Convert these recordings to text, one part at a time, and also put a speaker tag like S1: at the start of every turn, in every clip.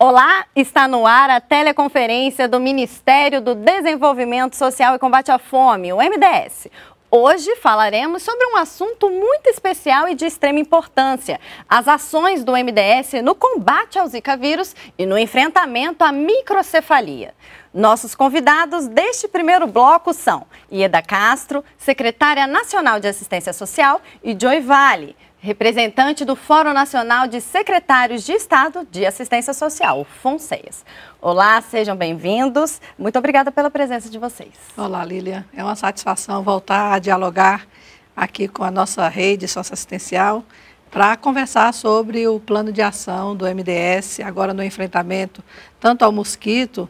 S1: Olá, está no ar a teleconferência do Ministério do Desenvolvimento Social e Combate à Fome, o MDS. Hoje falaremos sobre um assunto muito especial e de extrema importância: as ações do MDS no combate ao Zika vírus e no enfrentamento à microcefalia. Nossos convidados deste primeiro bloco são Ieda Castro, secretária nacional de Assistência Social, e Joy Vale, representante do Fórum Nacional de Secretários de Estado de Assistência Social, o FONSEAS. Olá, sejam bem-vindos. Muito obrigada pela presença de vocês.
S2: Olá, Lília. É uma satisfação voltar a dialogar aqui com a nossa rede socioassistencial para conversar sobre o plano de ação do MDS, agora no enfrentamento tanto ao mosquito,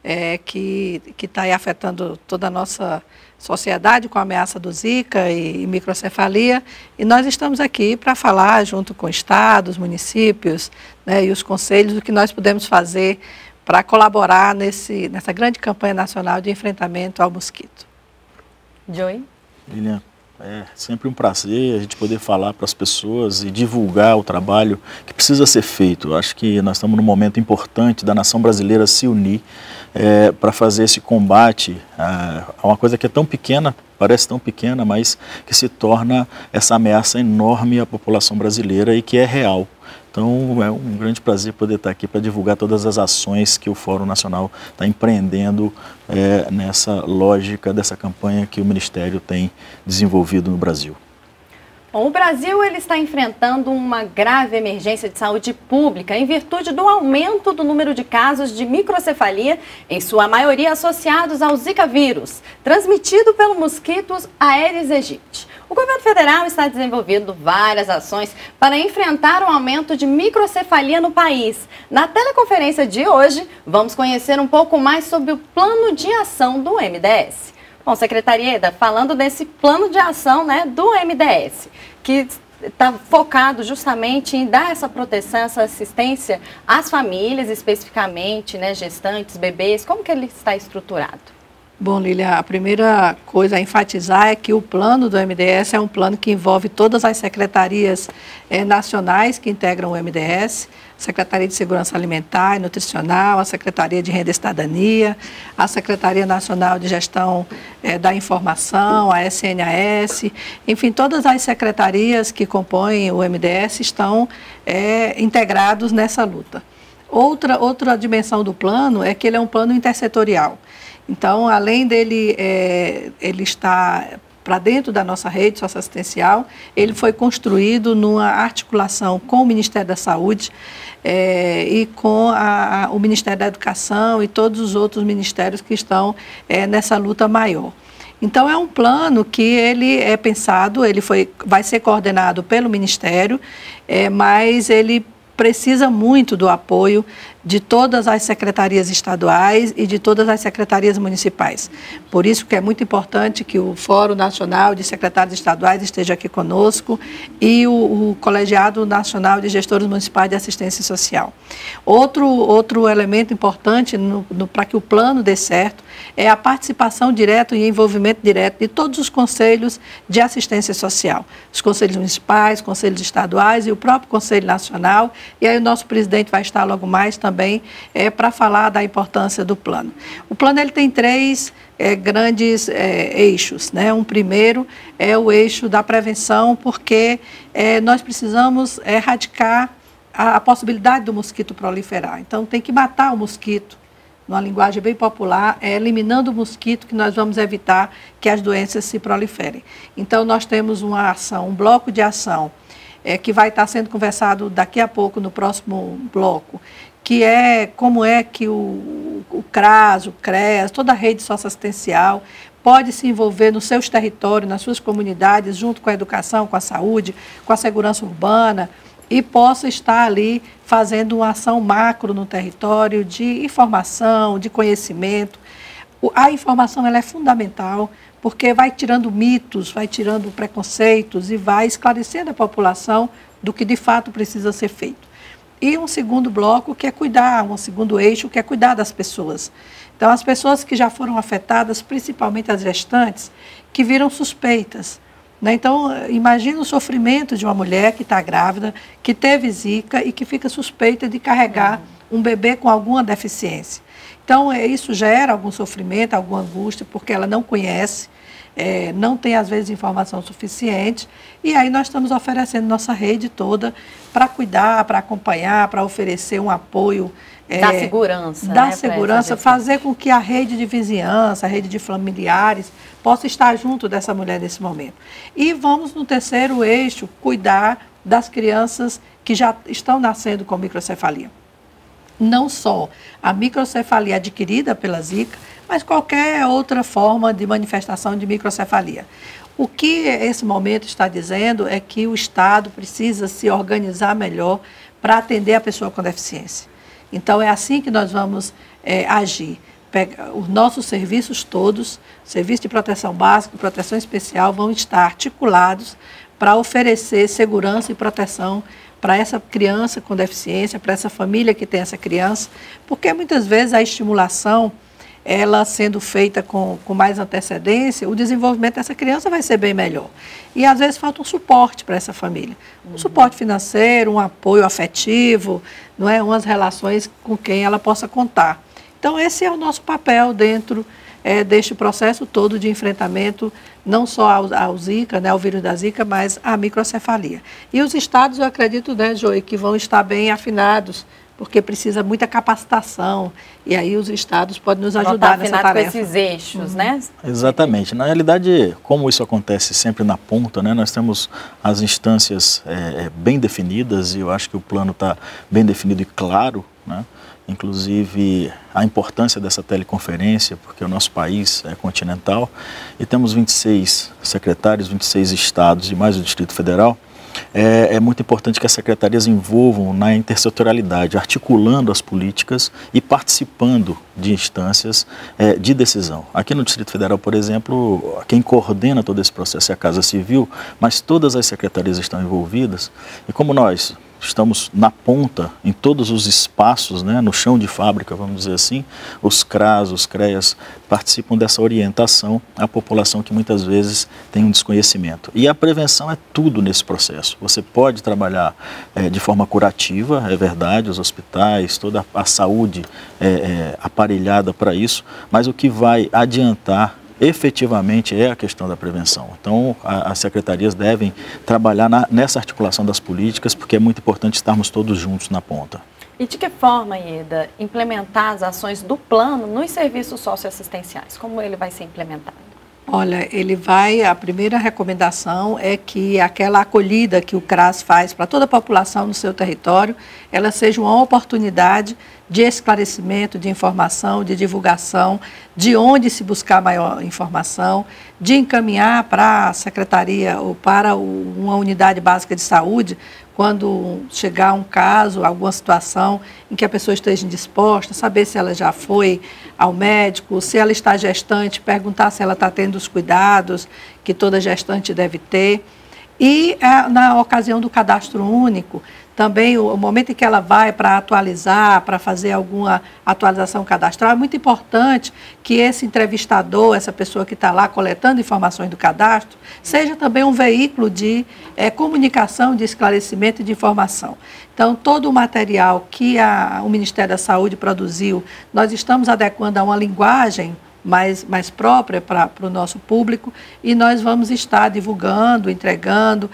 S2: que está aí afetando toda a nossa sociedade com a ameaça do Zika e microcefalia, e nós estamos aqui para falar junto com estados, municípios, né, e os conselhos, o que nós podemos fazer para colaborar nessa grande campanha nacional de enfrentamento ao mosquito.
S1: Joy?
S3: Lilian, é sempre um prazer a gente poder falar para as pessoas e divulgar o trabalho que precisa ser feito. Eu acho que nós estamos num momento importante da nação brasileira se unir para fazer esse combate a uma coisa que é tão pequena, parece tão pequena, mas que se torna essa ameaça enorme à população brasileira e que é real. Então é um grande prazer poder estar aqui para divulgar todas as ações que o Fórum Nacional está empreendendo nessa lógica dessa campanha que o Ministério tem desenvolvido no Brasil.
S1: Bom, o Brasil está enfrentando uma grave emergência de saúde pública em virtude do aumento do número de casos de microcefalia, em sua maioria associados ao Zika vírus, transmitido pelo mosquito Aedes aegypti. O governo federal está desenvolvendo várias ações para enfrentar o aumento de microcefalia no país. Na teleconferência de hoje, vamos conhecer um pouco mais sobre o plano de ação do MDS. Bom, secretária Ieda, falando desse plano de ação, né, do MDS, que está focado justamente em dar essa proteção, essa assistência às famílias, especificamente, né, gestantes, bebês, como que ele está estruturado?
S2: Bom, Lília, a primeira coisa a enfatizar é que o plano do MDS é um plano que envolve todas as secretarias nacionais que integram o MDS, Secretaria de Segurança Alimentar e Nutricional, a Secretaria de Renda e Cidadania, a Secretaria Nacional de Gestão da Informação, a SNS, enfim, todas as secretarias que compõem o MDS estão integrados nessa luta. Outra dimensão do plano é que ele é um plano intersetorial. Então, além dele ele estar para dentro da nossa rede socioassistencial, ele foi construído numa articulação com o Ministério da Saúde e com o Ministério da Educação e todos os outros ministérios que estão nessa luta maior. Então, é um plano que ele é pensado, vai ser coordenado pelo Ministério, mas ele precisa muito do apoio de todas as secretarias estaduais e de todas as secretarias municipais. Por isso que é muito importante que o Fórum Nacional de Secretários Estaduais esteja aqui conosco e o Colegiado Nacional de Gestores Municipais de Assistência Social. Outro elemento importante para que o plano dê certo é a participação direta e envolvimento direto de todos os conselhos de assistência social, os conselhos municipais, conselhos estaduais e o próprio Conselho Nacional, e aí o nosso presidente vai estar logo mais também para falar da importância do plano. O plano ele tem três grandes eixos, né? Um primeiro é o eixo da prevenção, porque nós precisamos erradicar a possibilidade do mosquito proliferar. Então tem que matar o mosquito, numa linguagem bem popular, eliminando o mosquito que nós vamos evitar que as doenças se proliferem. Então nós temos uma ação, um bloco de ação, que vai estar sendo conversado daqui a pouco no próximo bloco, que é como é que o CRAS, o CREAS, toda a rede socioassistencial pode se envolver nos seus territórios, nas suas comunidades, junto com a educação, com a saúde, com a segurança urbana, e possa estar ali fazendo uma ação macro no território de informação, de conhecimento. A informação ela é fundamental, porque vai tirando mitos, vai tirando preconceitos e vai esclarecendo a população do que de fato precisa ser feito. E um segundo bloco que é cuidar, um segundo eixo que é cuidar das pessoas. Então, as pessoas que já foram afetadas, principalmente as gestantes, que viram suspeitas. Né? Então, imagina o sofrimento de uma mulher que está grávida, que teve Zika e que fica suspeita de carregar um bebê com alguma deficiência. Então, isso gera algum sofrimento, alguma angústia, porque ela não conhece, não tem, às vezes, informação suficiente. E aí nós estamos oferecendo nossa rede toda para cuidar, para acompanhar, para oferecer um apoio.
S1: Da segurança.
S2: Da segurança, fazer com que a rede de vizinhança, a rede de familiares, possa estar junto dessa mulher nesse momento. E vamos, no terceiro eixo, cuidar das crianças que já estão nascendo com microcefalia. Não só a microcefalia adquirida pela Zika, mas qualquer outra forma de manifestação de microcefalia. O que esse momento está dizendo é que o Estado precisa se organizar melhor para atender a pessoa com deficiência. Então, é assim que nós vamos agir. Os nossos serviços todos, serviço de proteção básica e proteção especial, vão estar articulados para oferecer segurança e proteção para essa criança com deficiência, para essa família que tem essa criança, porque muitas vezes a estimulação, ela sendo feita com mais antecedência, o desenvolvimento dessa criança vai ser bem melhor. E às vezes falta um suporte para essa família. Um suporte financeiro, um apoio afetivo, não é? Umas relações com quem ela possa contar. Então esse é o nosso papel dentro deste processo todo de enfrentamento, não só ao Zika, né, ao vírus da Zika, mas à microcefalia. E os estados, eu acredito, né, Joey, que vão estar bem afinados, porque precisa muita capacitação, e aí os estados podem nos ajudar nessa tarefa.
S1: Com esses eixos, né?
S3: Exatamente. Na realidade, como isso acontece sempre na ponta, né, nós temos as instâncias bem definidas, e eu acho que o plano está bem definido e claro, né? Inclusive a importância dessa teleconferência, porque o nosso país é continental e temos 26 secretários, 26 estados e mais o Distrito Federal. É muito importante que as secretarias envolvam na intersetorialidade, articulando as políticas e participando de instâncias de decisão. Aqui no Distrito Federal, por exemplo, quem coordena todo esse processo é a Casa Civil, mas todas as secretarias estão envolvidas e como nós estamos na ponta, em todos os espaços, né, no chão de fábrica, vamos dizer assim, os CRAS, os CREAS participam dessa orientação à população que muitas vezes tem um desconhecimento. E a prevenção é tudo nesse processo. Você pode trabalhar de forma curativa, é verdade, os hospitais, toda a saúde aparelhada para isso, mas o que vai adiantar efetivamente é a questão da prevenção. Então, as secretarias devem trabalhar nessa articulação das políticas, porque é muito importante estarmos todos juntos na ponta.
S1: E de que forma, Ieda, implementar as ações do plano nos serviços socioassistenciais? Como ele vai ser implementado?
S2: Olha, a primeira recomendação é que aquela acolhida que o CRAS faz para toda a população no seu território, ela seja uma oportunidade de esclarecimento, de informação, de divulgação, de onde se buscar maior informação, de encaminhar para a secretaria ou para uma unidade básica de saúde, quando chegar um caso, alguma situação em que a pessoa esteja indisposta, saber se ela já foi ao médico, se ela está gestante, perguntar se ela está tendo os cuidados que toda gestante deve ter. E na ocasião do cadastro único, também o momento em que ela vai para atualizar, para fazer alguma atualização cadastral, é muito importante que esse entrevistador, essa pessoa que está lá coletando informações do cadastro, seja também um veículo de comunicação, de esclarecimento e de informação. Então, todo o material que o Ministério da Saúde produziu, nós estamos adequando a uma linguagem mais própria para o nosso público e nós vamos estar divulgando, entregando.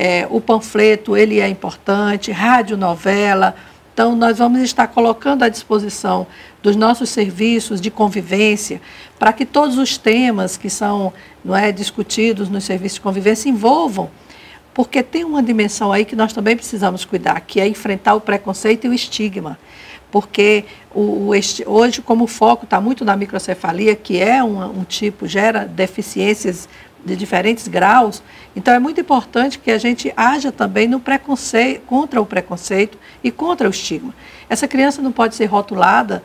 S2: O panfleto, ele é importante, radionovela. Então, nós vamos estar colocando à disposição dos nossos serviços de convivência para que todos os temas que são discutidos nos serviços de convivência envolvam, porque tem uma dimensão aí que nós também precisamos cuidar, que é enfrentar o preconceito e o estigma. Porque hoje, como o foco está muito na microcefalia, que é um tipo, gera deficiências de diferentes graus, então é muito importante que a gente haja também no preconceito, contra o preconceito e contra o estigma. Essa criança não pode ser rotulada,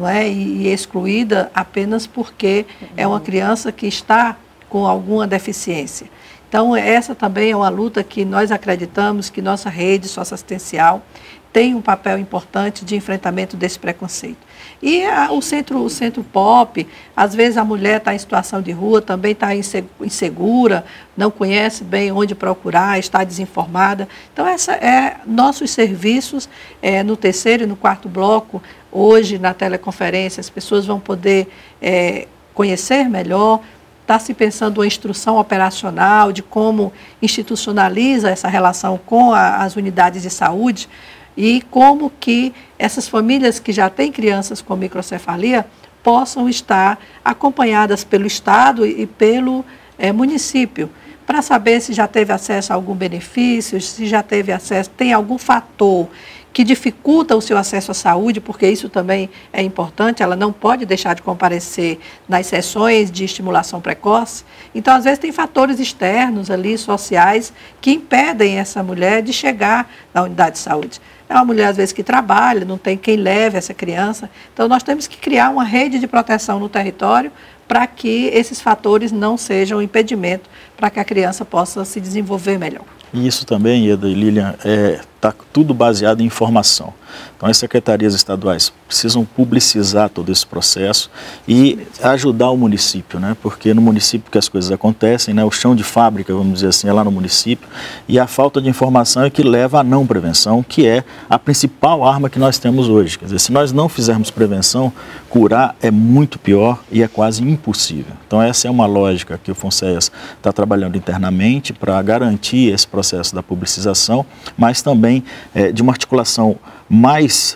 S2: e excluída apenas porque é uma criança que está com alguma deficiência. Então, essa também é uma luta que nós acreditamos que nossa rede socioassistencial tem um papel importante de enfrentamento desse preconceito. E o centro POP, às vezes a mulher está em situação de rua, também está insegura, não conhece bem onde procurar, está desinformada. Então, nossos serviços no terceiro e no quarto bloco, hoje na teleconferência, as pessoas vão poder conhecer melhor. Está se pensando uma instrução operacional de como institucionaliza essa relação com as unidades de saúde e como que essas famílias que já têm crianças com microcefalia possam estar acompanhadas pelo Estado e pelo município, para saber se já teve acesso a algum benefício, se já teve acesso, tem algum fator que dificulta o seu acesso à saúde, porque isso também é importante, ela não pode deixar de comparecer nas sessões de estimulação precoce. Então, às vezes, tem fatores externos ali, sociais, que impedem essa mulher de chegar na unidade de saúde. É uma mulher, às vezes, que trabalha, não tem quem leve essa criança. Então, nós temos que criar uma rede de proteção no território para que esses fatores não sejam um impedimento para que a criança possa se desenvolver melhor.
S3: E isso também, Ieda e Lilian, está tudo baseado em informação. Então, as secretarias estaduais precisam publicizar todo esse processo e ajudar o município, né? Porque no município que as coisas acontecem, né? O chão de fábrica, vamos dizer assim, é lá no município, e a falta de informação é que leva à não prevenção, que é a principal arma que nós temos hoje. Quer dizer, se nós não fizermos prevenção, curar é muito pior e é quase impossível. Então, essa é uma lógica que o FONSEAS está trabalhando internamente para garantir esse processo da publicização, mas também de uma articulação mais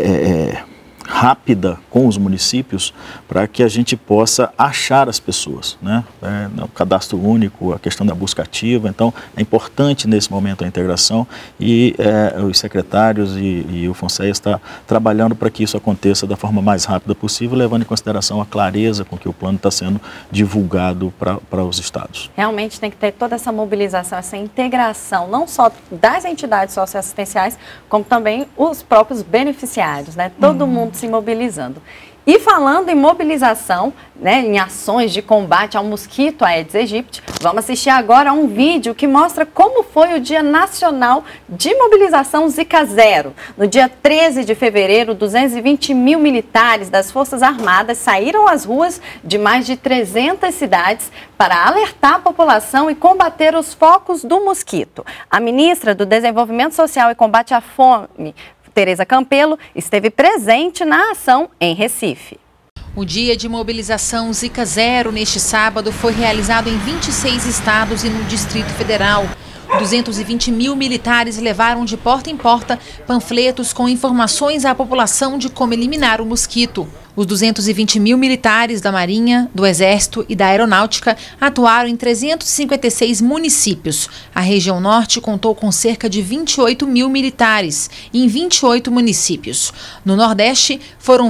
S3: rápida com os municípios para que a gente possa achar as pessoas, né? O cadastro único, a questão da busca ativa. Então, é importante nesse momento a integração e os secretários e o FONSEAS está trabalhando para que isso aconteça da forma mais rápida possível, levando em consideração a clareza com que o plano está sendo divulgado para os estados.
S1: Realmente tem que ter toda essa mobilização, essa integração, não só das entidades socioassistenciais, como também os próprios beneficiários, né? Todo mundo se mobilizando. E falando em mobilização, né, em ações de combate ao mosquito Aedes aegypti, vamos assistir agora a um vídeo que mostra como foi o Dia Nacional de Mobilização Zika Zero. No dia 13 de fevereiro, 220 mil militares das Forças Armadas saíram às ruas de mais de 300 cidades para alertar a população e combater os focos do mosquito. A ministra do Desenvolvimento Social e Combate à Fome, Tereza Campelo, esteve presente na ação em Recife.
S4: O dia de mobilização Zika Zero neste sábado foi realizado em 26 estados e no Distrito Federal. 220 mil militares levaram de porta em porta panfletos com informações à população de como eliminar o mosquito. Os 220 mil militares da Marinha, do Exército e da Aeronáutica atuaram em 356 municípios. A região norte contou com cerca de 28 mil militares em 28 municípios. No Nordeste, foram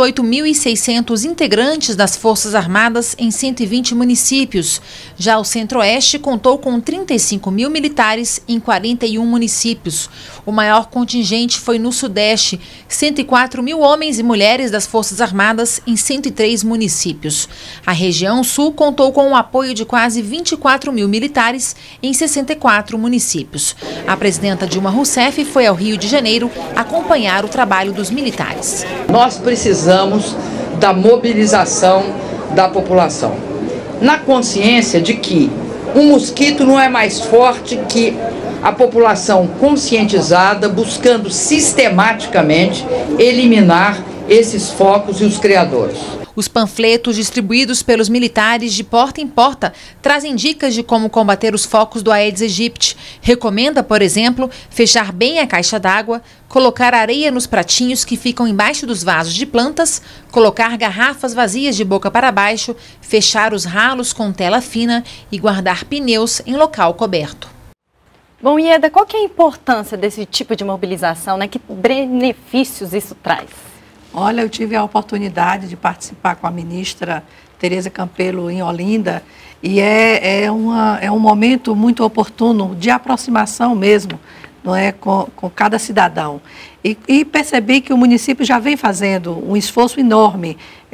S4: 28.600 integrantes das Forças Armadas em 120 municípios. Já o Centro-Oeste contou com 35 mil militares em 41 municípios. O maior contingente foi no Sudeste, 104 mil homens e mulheres das Forças Armadas em 103 municípios. A região sul contou com o apoio de quase 24 mil militares em 64 municípios. A presidenta Dilma Rousseff foi ao Rio de Janeiro acompanhar o trabalho dos militares.
S5: Nós precisamos da mobilização da população, na consciência de que o mosquito não é mais forte que a população conscientizada, buscando sistematicamente eliminar esses focos e os criadores.
S4: Os panfletos distribuídos pelos militares de porta em porta trazem dicas de como combater os focos do Aedes aegypti. Recomenda, por exemplo, fechar bem a caixa d'água, colocar areia nos pratinhos que ficam embaixo dos vasos de plantas, colocar garrafas vazias de boca para baixo, fechar os ralos com tela fina e guardar pneus em local coberto.
S1: Bom, Ieda, qual que é a importância desse tipo de mobilização, né? Que benefícios isso traz?
S2: Olha, eu tive a oportunidade de participar com a ministra Tereza Campelo em Olinda e é um momento muito oportuno de aproximação mesmo, não é, com cada cidadão. E percebi que o município já vem fazendo um esforço enorme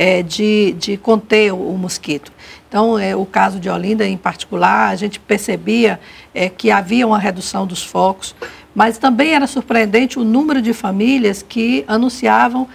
S2: de conter o mosquito. Então, o caso de Olinda em particular, a gente percebia que havia uma redução dos focos, Mas também era surpreendente o número de famílias que anunciavam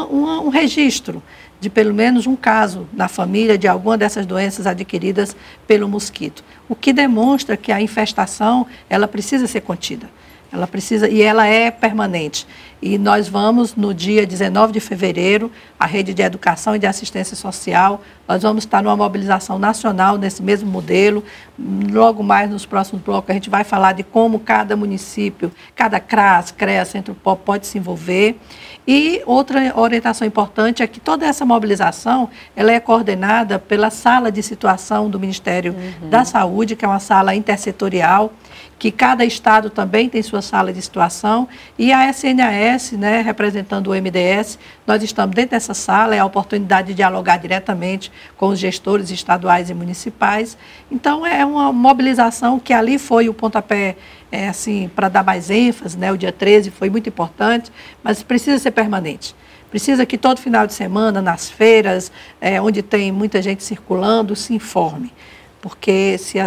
S2: um registro de pelo menos um caso na família de alguma dessas doenças adquiridas pelo mosquito, o que demonstra que a infestação ela precisa ser contida. Ela precisa, e ela é permanente. E nós vamos, no dia 19 de fevereiro, a Rede de Educação e de Assistência Social, nós vamos estar numa mobilização nacional nesse mesmo modelo. Logo mais, nos próximos blocos, a gente vai falar de como cada município, cada CRAS, CREA, Centro Pop pode se envolver. E outra orientação importante é que toda essa mobilização, ela é coordenada pela Sala de Situação do Ministério da Saúde, que é uma sala intersetorial, que cada estado também tem sua sala de situação, e a SNS, né, representando o MDS, nós estamos dentro dessa sala, é a oportunidade de dialogar diretamente com os gestores estaduais e municipais. Então, é uma mobilização que ali foi o pontapé, assim, para dar mais ênfase, né, o dia 13 foi muito importante, mas precisa ser permanente. Precisa que todo final de semana, nas feiras, onde tem muita gente circulando, se informe. Porque se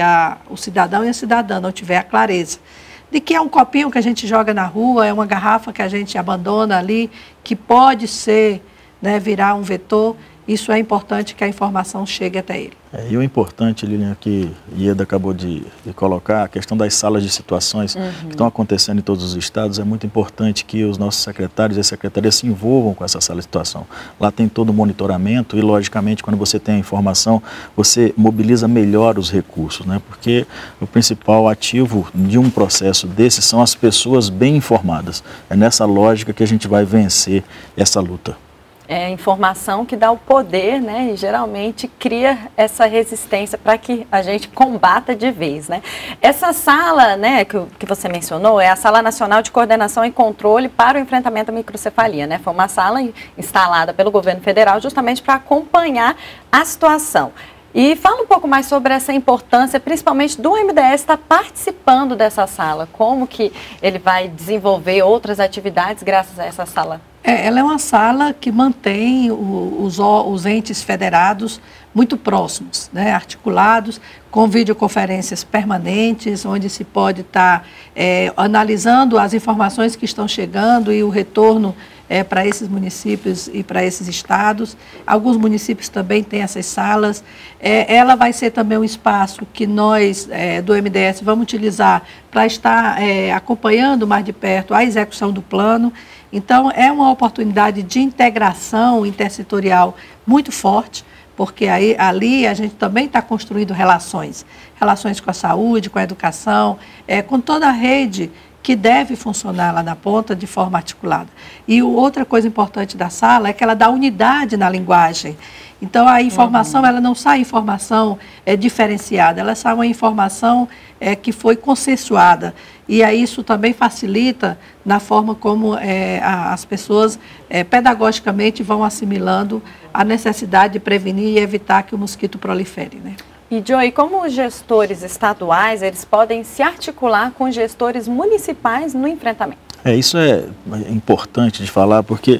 S2: o cidadão e a cidadã não tiver a clareza de que é um copinho que a gente joga na rua, é uma garrafa que a gente abandona ali, que pode ser, né, virar um vetor, isso é importante que a informação chegue até ele.
S3: E o importante, Lilian, que Ieda acabou de colocar, a questão das salas de situações que estão acontecendo em todos os estados, é muito importante que os nossos secretários e secretarias se envolvam com essa sala de situação. Lá tem todo o monitoramento e, logicamente, quando você tem a informação, você mobiliza melhor os recursos, né? Porque o principal ativo de um processo desse são as pessoas bem informadas. É nessa lógica que a gente vai vencer essa luta.
S1: É a informação que dá o poder, né, e geralmente cria essa resistência para que a gente combata de vez, né. Essa sala, né, que você mencionou, é a Sala Nacional de Coordenação e Controle para o Enfrentamento à Microcefalia, né, foi uma sala instalada pelo governo federal justamente para acompanhar a situação. E fala um pouco mais sobre essa importância, principalmente do MDS estar participando dessa sala, como que ele vai desenvolver outras atividades graças a essa sala?
S2: Ela é uma sala que mantém os entes federados muito próximos, né, articulados, com videoconferências permanentes, onde se pode estar analisando as informações que estão chegando e o retorno para esses municípios e para esses estados. Alguns municípios também têm essas salas. Ela vai ser também um espaço que nós, do MDS, vamos utilizar para estar acompanhando mais de perto a execução do plano. Então, é uma oportunidade de integração intersetorial muito forte, porque ali a gente também está construindo relações com a saúde, com a educação, com toda a rede que deve funcionar lá na ponta de forma articulada. E outra coisa importante da sala é que ela dá unidade na linguagem. Então, a informação, ela não sai informação diferenciada, ela sai uma informação que foi consensuada. E aí isso também facilita na forma como as pessoas pedagogicamente vão assimilando a necessidade de prevenir e evitar que o mosquito prolifere, né?
S1: E, Joey, como os gestores estaduais, eles podem se articular com gestores municipais no enfrentamento?
S3: Isso é importante de falar, porque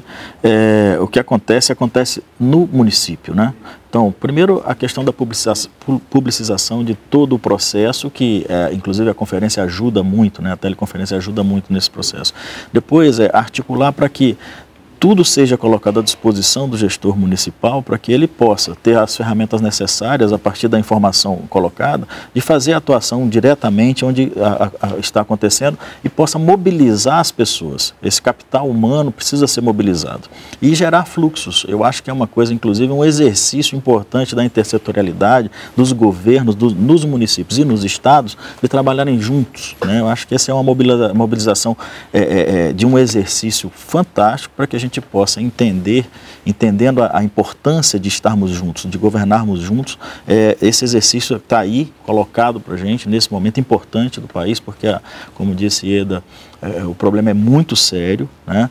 S3: o que acontece no município, né? Então, primeiro, a questão da publicização de todo o processo, que inclusive a conferência ajuda muito, né? A teleconferência ajuda muito nesse processo. Depois, articular para que tudo seja colocado à disposição do gestor municipal para que ele possa ter as ferramentas necessárias a partir da informação colocada, de fazer a atuação diretamente onde está acontecendo e possa mobilizar as pessoas. Esse capital humano precisa ser mobilizado e gerar fluxos. Eu acho que é uma coisa, inclusive, um exercício importante da intersetorialidade dos governos, nos municípios e nos estados, de trabalharem juntos, né? Eu acho que essa é uma mobilização de um exercício fantástico para que a gente possa entendendo a importância de estarmos juntos, de governarmos juntos. Esse exercício está aí colocado para a gente nesse momento importante do país, porque, como disse Ieda, o problema é muito sério, né?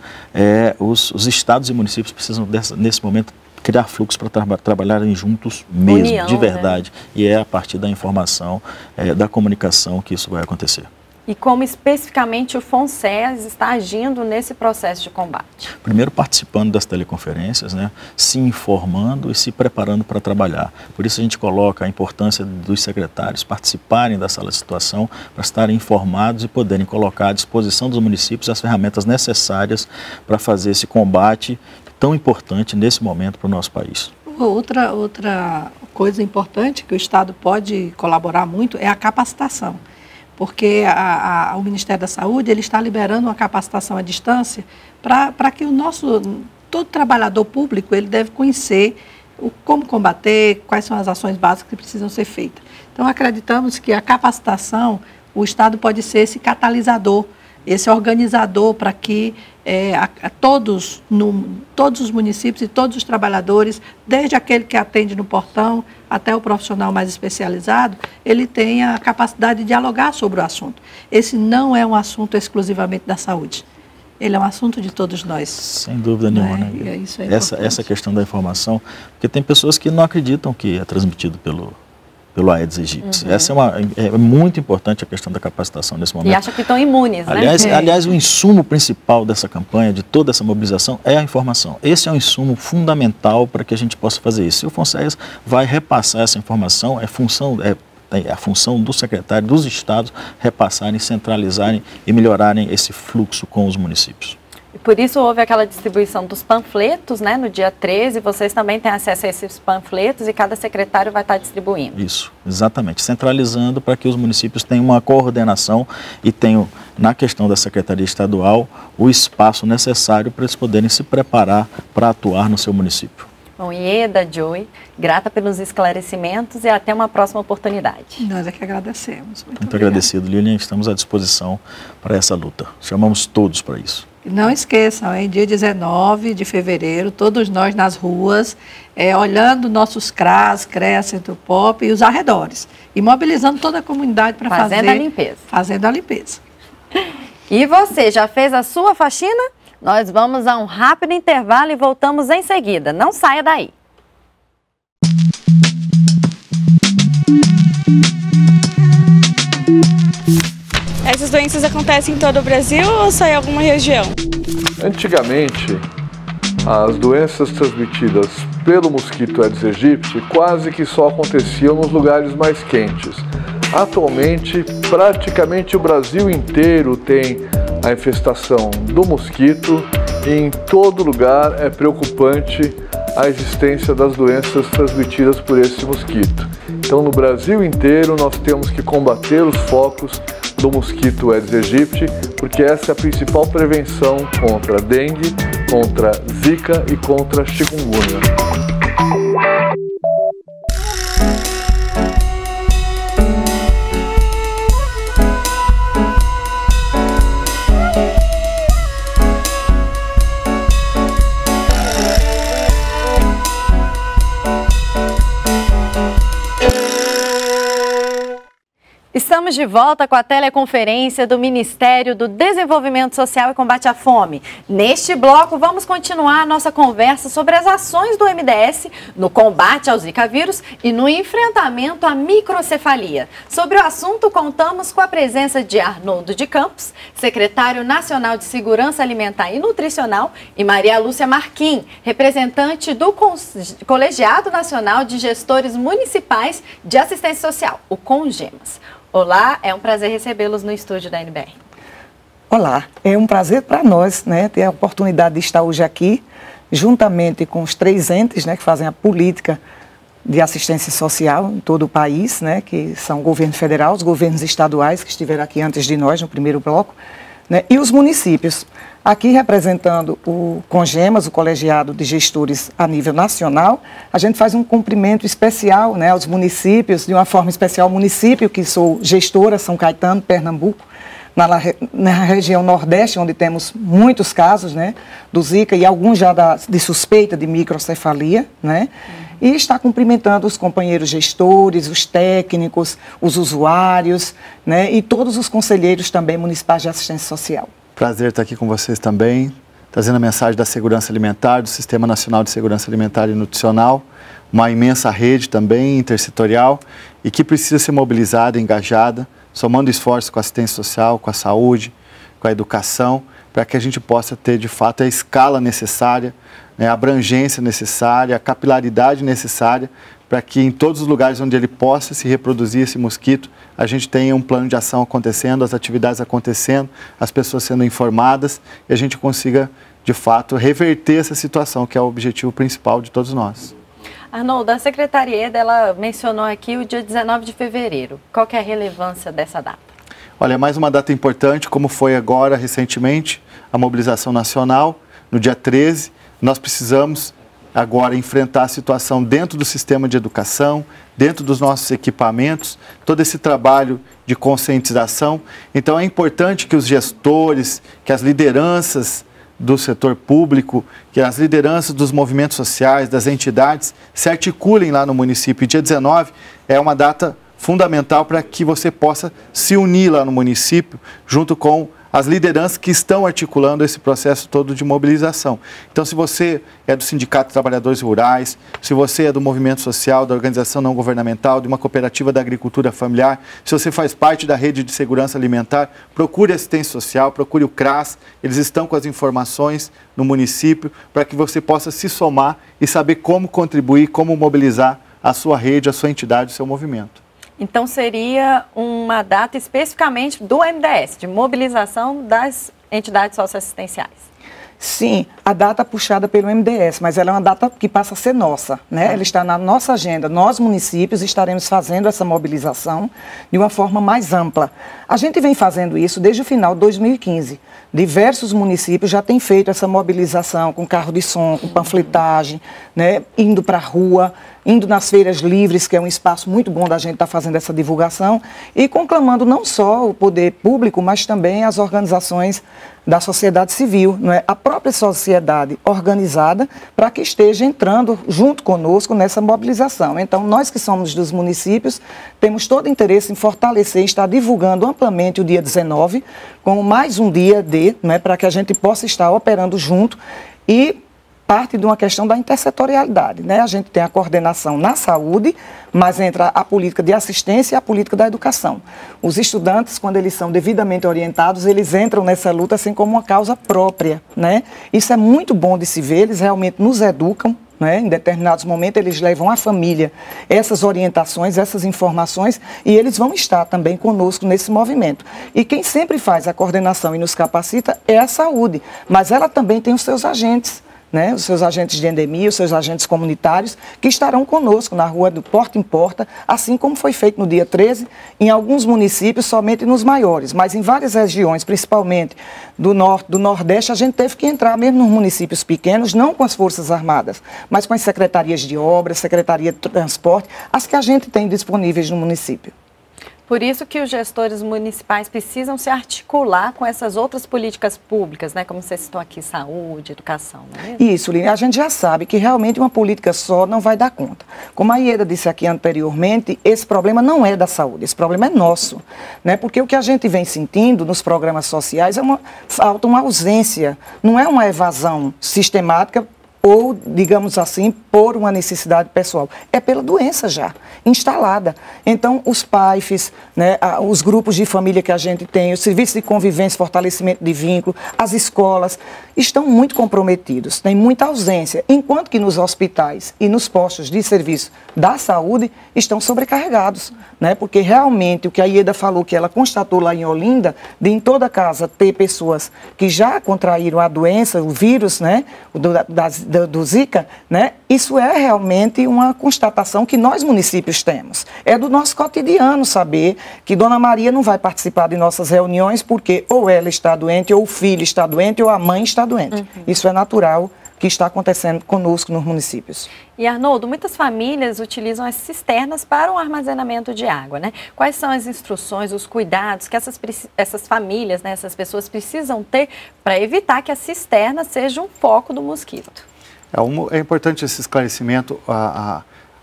S3: Os estados e municípios precisam, nesse momento, criar fluxos para trabalharem juntos mesmo, união, de verdade. Né? E é a partir da informação, da comunicação que isso vai acontecer.
S1: E como especificamente o FONSES está agindo nesse processo de combate?
S3: Primeiro, participando das teleconferências, né, se informando e se preparando para trabalhar. Por isso a gente coloca a importância dos secretários participarem da sala de situação, para estarem informados e poderem colocar à disposição dos municípios as ferramentas necessárias para fazer esse combate tão importante nesse momento para o nosso país.
S2: Outra coisa importante que o Estado pode colaborar muito é a capacitação. Porque o Ministério da Saúde ele está liberando uma capacitação à distância para que todo trabalhador público ele deve conhecer como combater, quais são as ações básicas que precisam ser feitas. Então, acreditamos que a capacitação, o Estado pode ser esse catalisador, esse organizador para que todos os municípios e todos os trabalhadores, desde aquele que atende no portão até o profissional mais especializado, ele tenha a capacidade de dialogar sobre o assunto. Esse não é um assunto exclusivamente da saúde. Ele é um assunto de todos nós. Sem
S3: dúvida nenhuma, né?
S2: E isso é
S3: essa questão da informação, porque tem pessoas que não acreditam que é transmitido pelo Aedes aegypti. Essa é muito importante a questão da capacitação nesse momento.
S1: E acha que estão imunes, né?
S3: Aliás, o insumo principal dessa campanha, de toda essa mobilização, é a informação. Esse é um insumo fundamental para que a gente possa fazer isso. E o FONSES vai repassar essa informação, é a função do secretário, dos estados, repassarem, centralizarem e melhorarem esse fluxo com os municípios.
S1: E por isso houve aquela distribuição dos panfletos, né, no dia 13, vocês também têm acesso a esses panfletos e cada secretário vai estar distribuindo.
S3: Isso, exatamente, centralizando para que os municípios tenham uma coordenação e tenham, na questão da Secretaria Estadual, o espaço necessário para eles poderem se preparar para atuar no seu município.
S1: Bom, Ieda, Joy, grata pelos esclarecimentos e até uma próxima oportunidade.
S2: Nós é que agradecemos.
S3: Muito agradecido, Lilian, estamos à disposição para essa luta. Chamamos todos para isso.
S2: Não esqueçam, hein? Dia 19 de fevereiro, todos nós nas ruas, olhando nossos CRAS, CREA, Centro Pop e os arredores. E mobilizando toda a comunidade para
S1: fazendo a limpeza.
S2: Fazendo a limpeza.
S1: E você, já fez a sua faxina? Nós vamos a um rápido intervalo e voltamos em seguida. Não saia daí.
S6: Essas doenças acontecem em todo o Brasil ou só em alguma região?
S7: Antigamente, as doenças transmitidas pelo mosquito Aedes aegypti quase que só aconteciam nos lugares mais quentes. Atualmente, praticamente o Brasil inteiro tem a infestação do mosquito e em todo lugar é preocupante a existência das doenças transmitidas por esse mosquito. Então, no Brasil inteiro, nós temos que combater os focos do mosquito Aedes aegypti, porque essa é a principal prevenção contra a dengue, contra zika e contra a chikungunya.
S1: Estamos de volta com a teleconferência do Ministério do Desenvolvimento Social e Combate à Fome. Neste bloco, vamos continuar a nossa conversa sobre as ações do MDS no combate ao Zika vírus e no enfrentamento à microcefalia. Sobre o assunto, contamos com a presença de Arnoldo de Campos, secretário nacional de Segurança Alimentar e Nutricional, e Maria Lúcia Marquim, representante do Colegiado Nacional de Gestores Municipais de Assistência Social, o CONGEMAS. Olá, é um prazer recebê-los no estúdio da NBR.
S8: Olá, é um prazer para nós, né, ter a oportunidade de estar hoje aqui, juntamente com os 3 entes, né, que fazem a política de assistência social em todo o país, né, que são o governo federal, os governos estaduais, que estiveram aqui antes de nós no primeiro bloco, né, e os municípios. Aqui representando o CONGEMAS, o Colegiado de Gestores a nível nacional, a gente faz um cumprimento especial, né, aos municípios, de uma forma especial, o município que sou gestora, São Caetano, Pernambuco, na região Nordeste, onde temos muitos casos, né, do Zika e alguns já de suspeita de microcefalia, né, e está cumprimentando os companheiros gestores, os técnicos, os usuários, né, e todos os conselheiros também municipais de assistência social.
S9: Prazer estar aqui com vocês também, trazendo a mensagem da segurança alimentar, do Sistema Nacional de Segurança Alimentar e Nutricional, uma imensa rede também intersetorial e que precisa ser mobilizada, engajada somando esforços com a assistência social, com a saúde, com a educação, para que a gente possa ter, de fato, a escala necessária, né, a abrangência necessária, a capilaridade necessária, para que em todos os lugares onde ele possa se reproduzir esse mosquito, a gente tenha um plano de ação acontecendo, as atividades acontecendo, as pessoas sendo informadas e a gente consiga, de fato, reverter essa situação, que é o objetivo principal de todos nós.
S1: Arnoldo, a Secretaria ela mencionou aqui o dia 19 de fevereiro. Qual que é a relevância dessa data?
S9: Olha, é mais uma data importante, como foi agora, recentemente, a mobilização nacional, no dia 13. Nós precisamos agora enfrentar a situação dentro do sistema de educação, dentro dos nossos equipamentos, todo esse trabalho de conscientização. Então, é importante que os gestores, que as lideranças do setor público, que as lideranças dos movimentos sociais, das entidades, se articulem lá no município. Dia 19 é uma data fundamental para que você possa se unir lá no município, junto com as lideranças que estão articulando esse processo todo de mobilização. Então, se você é do Sindicato de Trabalhadores Rurais, se você é do movimento social, da organização não governamental, de uma cooperativa da agricultura familiar, se você faz parte da rede de segurança alimentar, procure a assistência social, procure o CRAS, eles estão com as informações no município, para que você possa se somar e saber como contribuir, como mobilizar a sua rede, a sua entidade, o seu movimento.
S1: Então, seria uma data especificamente do MDS, de mobilização das entidades socioassistenciais.
S8: Sim, a data puxada pelo MDS, mas ela é uma data que passa a ser nossa, né? Ela está na nossa agenda. Nós, municípios, estaremos fazendo essa mobilização de uma forma mais ampla. A gente vem fazendo isso desde o final de 2015. Diversos municípios já têm feito essa mobilização com carro de som, com panfletagem, né? Indo para a rua, indo nas feiras livres, que é um espaço muito bom da gente estar fazendo essa divulgação, e conclamando não só o poder público, mas também as organizações da sociedade civil, não é? A própria sociedade organizada, para que esteja entrando junto conosco nessa mobilização. Então, nós que somos dos municípios, temos todo interesse em fortalecer e estar divulgando amplamente o dia 19, como mais um dia né, para que a gente possa estar operando junto e parte de uma questão da intersetorialidade, né? A gente tem a coordenação na saúde, mas entra a política de assistência e a política da educação. Os estudantes, quando eles são devidamente orientados, eles entram nessa luta assim como uma causa própria, né? Isso é muito bom de se ver, eles realmente nos educam, né? Em determinados momentos eles levam à família essas orientações, essas informações, e eles vão estar também conosco nesse movimento. E quem sempre faz a coordenação e nos capacita é a saúde, mas ela também tem os seus agentes, né, os seus agentes de endemia, os seus agentes comunitários, que estarão conosco na rua do porta em porta, assim como foi feito no dia 13, em alguns municípios, somente nos maiores, mas em várias regiões, principalmente do norte, do nordeste, a gente teve que entrar mesmo nos municípios pequenos, não com as Forças Armadas, mas com as secretarias de obras, secretaria de transporte, as que a gente tem disponíveis no município.
S1: Por isso que os gestores municipais precisam se articular com essas outras políticas públicas, né? Como você citou aqui, saúde, educação, não é mesmo?
S8: Isso, Lina, a gente já sabe que realmente uma política só não vai dar conta. Como a Ieda disse aqui anteriormente, esse problema não é da saúde, esse problema é nosso, né? Porque o que a gente vem sentindo nos programas sociais é falta uma ausência, não é uma evasão sistemática ou, digamos assim, por uma necessidade pessoal. É pela doença já, instalada. Então, os PAIFs, né, os grupos de família que a gente tem, os serviços de convivência, fortalecimento de vínculo, as escolas, estão muito comprometidos, tem muita ausência, enquanto que nos hospitais e nos postos de serviço da saúde estão sobrecarregados, né, porque realmente o que a Ieda falou, que ela constatou lá em Olinda, de em toda casa ter pessoas que já contraíram a doença, o vírus, né, do Zika, né, isso é realmente uma constatação que nós municípios temos. É do nosso cotidiano saber que Dona Maria não vai participar de nossas reuniões porque ou ela está doente, ou o filho está doente, ou a mãe está doente. Uhum. Isso é natural que está acontecendo conosco nos municípios.
S1: E, Arnoldo, muitas famílias utilizam as cisternas para o armazenamento de água, né? Quais são as instruções, os cuidados que essas famílias, né, essas pessoas precisam ter para evitar que a cisterna seja um foco do mosquito?
S9: É importante esse esclarecimento. A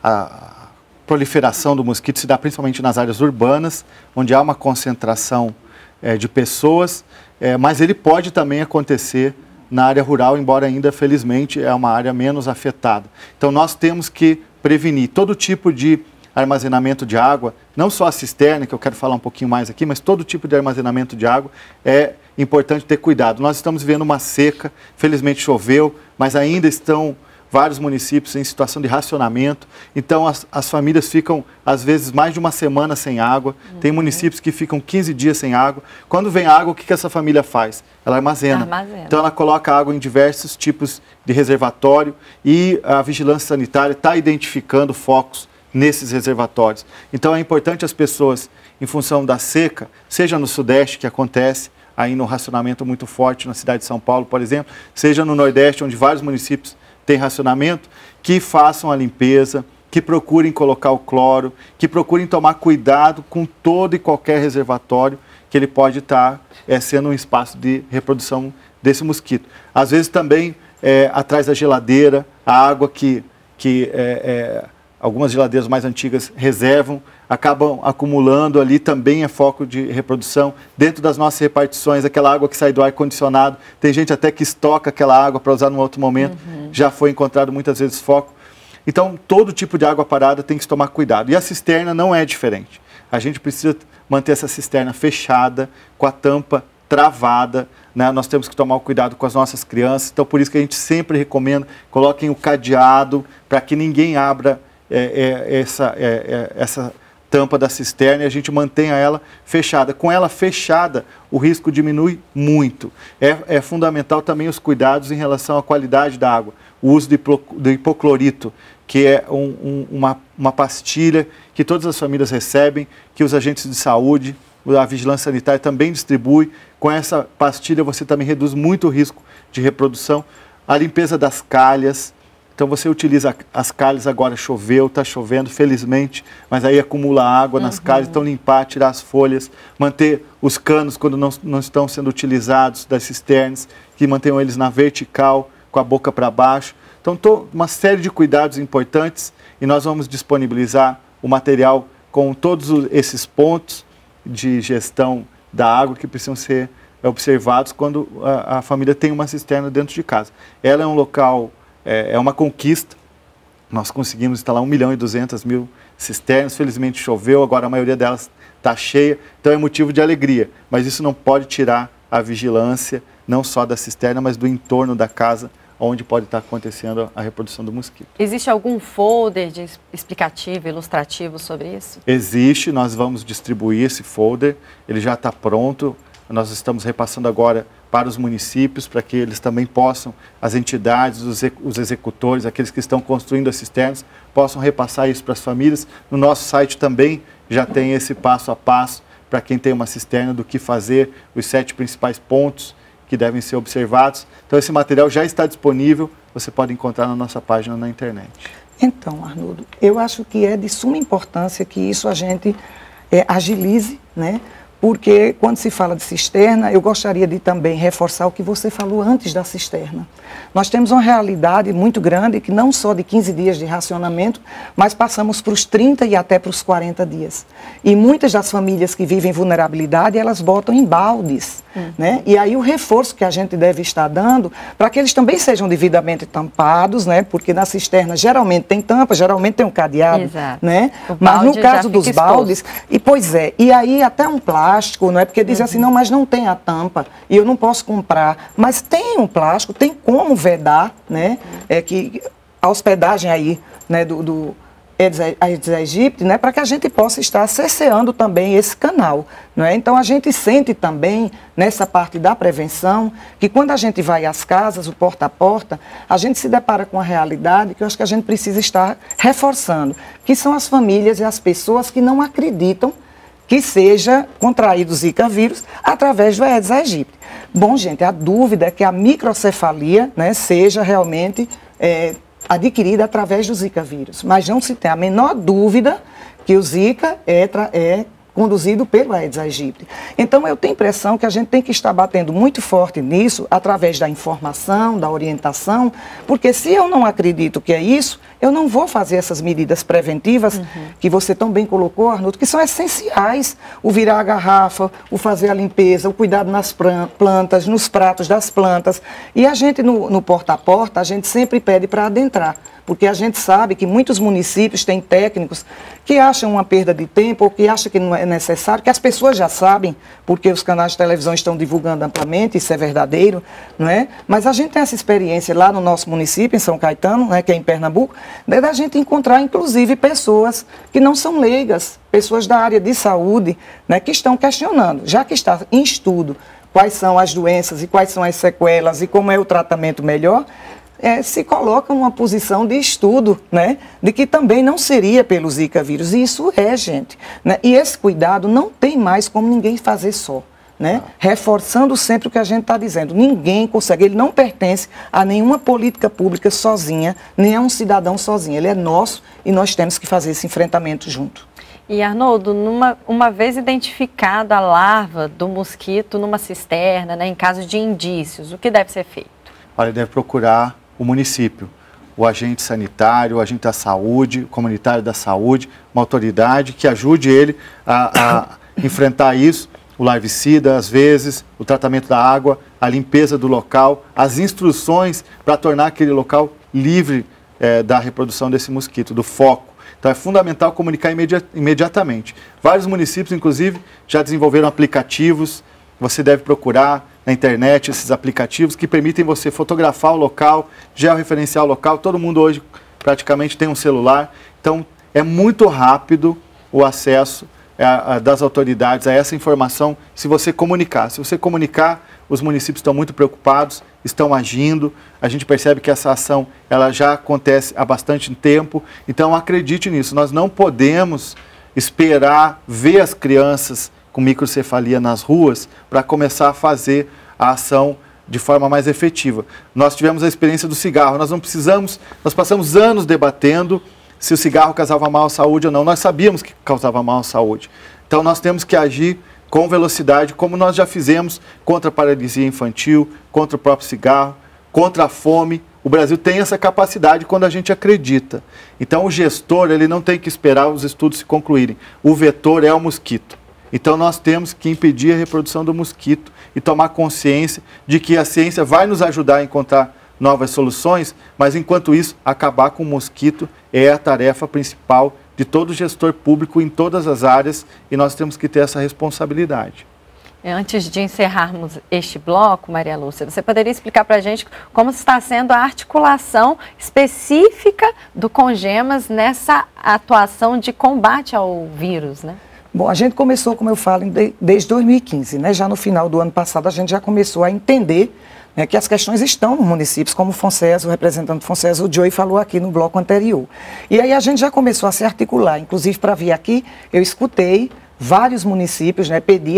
S9: proliferação do mosquito se dá principalmente nas áreas urbanas, onde há uma concentração de pessoas, mas ele pode também acontecer na área rural, embora ainda, felizmente, é uma área menos afetada. Então, nós temos que prevenir todo tipo de armazenamento de água, não só a cisterna, que eu quero falar um pouquinho mais aqui, mas todo tipo de armazenamento de água é importante ter cuidado. Nós estamos vivendo uma seca, felizmente choveu, mas ainda estão vários municípios em situação de racionamento, então as famílias ficam, às vezes, mais de uma semana sem água, tem municípios que ficam 15 dias sem água. Quando vem água, o que essa família faz? Ela armazena. Então ela coloca água em diversos tipos de reservatório e a vigilância sanitária está identificando focos nesses reservatórios. Então é importante as pessoas, em função da seca, seja no Sudeste, que acontece, aí no racionamento muito forte na cidade de São Paulo, por exemplo, seja no Nordeste, onde vários municípios têm racionamento, que façam a limpeza, que procurem colocar o cloro, que procurem tomar cuidado com todo e qualquer reservatório que ele pode estar sendo um espaço de reprodução desse mosquito. Às vezes também atrás da geladeira, a água que algumas geladeiras mais antigas reservam, acabam acumulando ali, também é foco de reprodução. Dentro das nossas repartições, aquela água que sai do ar-condicionado, tem gente até que estoca aquela água para usar num outro momento, já foi encontrado muitas vezes foco. Então, todo tipo de água parada tem que se tomar cuidado. E a cisterna não é diferente. A gente precisa manter essa cisterna fechada, com a tampa travada, né? Nós temos que tomar cuidado com as nossas crianças, então por isso que a gente sempre recomenda, coloquem o cadeado para que ninguém abra essa tampa da cisterna e a gente mantenha ela fechada. Com ela fechada, o risco diminui muito. É fundamental também os cuidados em relação à qualidade da água. O uso do hipoclorito, que é uma pastilha que todas as famílias recebem, que os agentes de saúde, a vigilância sanitária também distribui. Com essa pastilha você também reduz muito o risco de reprodução. A limpeza das calhas. Então você utiliza as calhas, agora choveu, está chovendo, felizmente, mas aí acumula água nas calhas, então limpar, tirar as folhas, manter os canos quando não estão sendo utilizados das cisternas, que mantenham eles na vertical, com a boca para baixo. Então uma série de cuidados importantes e nós vamos disponibilizar o material com todos esses pontos de gestão da água que precisam ser observados quando a família tem uma cisterna dentro de casa. Ela é um local... É uma conquista, nós conseguimos instalar 1.200.000 cisternas, felizmente choveu, agora a maioria delas está cheia, então é motivo de alegria, mas isso não pode tirar a vigilância, não só da cisterna, mas do entorno da casa, onde pode estar acontecendo a reprodução do mosquito.
S1: Existe algum folder explicativo, ilustrativo sobre isso?
S9: Existe, nós vamos distribuir esse folder, ele já está pronto, nós estamos repassando agora para os municípios, para que eles também possam, as entidades, os executores, aqueles que estão construindo as cisternas, possam repassar isso para as famílias. No nosso site também já tem esse passo a passo para quem tem uma cisterna do que fazer, os 7 principais pontos que devem ser observados. Então esse material já está disponível, você pode encontrar na nossa página na internet.
S8: Então, Arnoldo, eu acho que é de suma importância que isso a gente agilize, né? Porque quando se fala de cisterna, eu gostaria de também reforçar o que você falou antes da cisterna. Nós temos uma realidade muito grande, que não só de 15 dias de racionamento, mas passamos para os 30 e até para os 40 dias. E muitas das famílias que vivem vulnerabilidade, elas botam em baldes, né? E aí o reforço que a gente deve estar dando, para que eles também sejam devidamente tampados, né? Porque na cisterna geralmente tem tampa, geralmente tem um cadeado, né? Mas no caso dos baldes, e aí até um plástico, não é? Porque dizem assim, não, mas não tem a tampa e eu não posso comprar. Mas tem um plástico, tem como vedar, né? Que a hospedagem aí, né, do Aedes aegypti, né, para que a gente possa estar cerceando também esse canal, não é? Então a gente sente também nessa parte da prevenção que quando a gente vai às casas, o porta a porta, a gente se depara com a realidade que eu acho que a gente precisa estar reforçando, que são as famílias e as pessoas que não acreditam que seja contraído o Zika vírus através do Aedes aegypti. Bom, gente, a dúvida é que a microcefalia, né, seja realmente adquirida através do Zika vírus, mas não se tem a menor dúvida que o Zika é conduzido pelo Aedes aegypti. Então, eu tenho a impressão que a gente tem que estar batendo muito forte nisso, através da informação, da orientação, porque se eu não acredito que é isso, eu não vou fazer essas medidas preventivas que você tão bem colocou, Arnoldo, que são essenciais. O virar a garrafa, o fazer a limpeza, o cuidado nas plantas, nos pratos das plantas. E a gente, no porta a porta, a gente sempre pede para adentrar. porque a gente sabe que muitos municípios têm técnicos que acham uma perda de tempo ou que acham que não é necessário, que as pessoas já sabem, porque os canais de televisão estão divulgando amplamente, isso é verdadeiro, não é? Mas a gente tem essa experiência lá no nosso município, em São Caetano, né, que é em Pernambuco, da gente encontrar, inclusive, pessoas que não são leigas, pessoas da área de saúde, né, que estão questionando, já que está em estudo quais são as doenças e quais são as sequelas e como é o tratamento melhor, se coloca numa posição de estudo, né, de que também não seria pelo Zika vírus. E isso gente. Né? E esse cuidado não tem mais como ninguém fazer só. Né? Reforçando sempre o que a gente está dizendo. Ninguém consegue, ele não pertence a nenhuma política pública sozinha, nem a um cidadão sozinho. Ele é nosso e nós temos que fazer esse enfrentamento junto.
S1: E Arnoldo, uma vez identificada a larva do mosquito numa cisterna, né, em caso de indícios, o que deve ser feito? Olha,
S9: deve procurar o município, o agente sanitário, o agente da saúde, o comunitário da saúde, uma autoridade que ajude ele a enfrentar isso, o larvicida, às vezes, o tratamento da água, a limpeza do local, as instruções para tornar aquele local livre da reprodução desse mosquito, do foco. Então é fundamental comunicar imediatamente. Vários municípios, inclusive, já desenvolveram aplicativos, você deve procurar na internet esses aplicativos que permitem você fotografar o local, georreferenciar o local. Todo mundo hoje praticamente tem um celular. Então é muito rápido o acesso das autoridades a essa informação se você comunicar. Se você comunicar, os municípios estão muito preocupados, estão agindo. A gente percebe que essa ação ela já acontece há bastante tempo. Então acredite nisso, nós não podemos esperar ver as crianças com microcefalia nas ruas para começar a fazer a ação de forma mais efetiva. Nós tivemos a experiência do cigarro, nós passamos anos debatendo se o cigarro causava mal à saúde ou não. Nós sabíamos que causava mal à saúde. Então nós temos que agir com velocidade, como nós já fizemos contra a paralisia infantil, contra o próprio cigarro, contra a fome. O Brasil tem essa capacidade quando a gente acredita. Então o gestor ele não tem que esperar os estudos se concluírem. O vetor é o mosquito. Então nós temos que impedir a reprodução do mosquito e tomar consciência de que a ciência vai nos ajudar a encontrar novas soluções, mas enquanto isso, acabar com o mosquito é a tarefa principal de todo gestor público em todas as áreas e nós temos que ter essa responsabilidade.
S1: Antes de encerrarmos este bloco, Maria Lúcia, você poderia explicar para a gente como está sendo a articulação específica do Congemas nessa atuação de combate ao vírus, né?
S8: Bom, a gente começou, como eu falo, desde 2015, né? Já no final do ano passado a gente já começou a entender, né, que as questões estão nos municípios, como o Fonses, o representante do Fonses, o Joey falou aqui no bloco anterior. E aí a gente já começou a se articular, inclusive para vir aqui, eu escutei vários municípios, né, pedi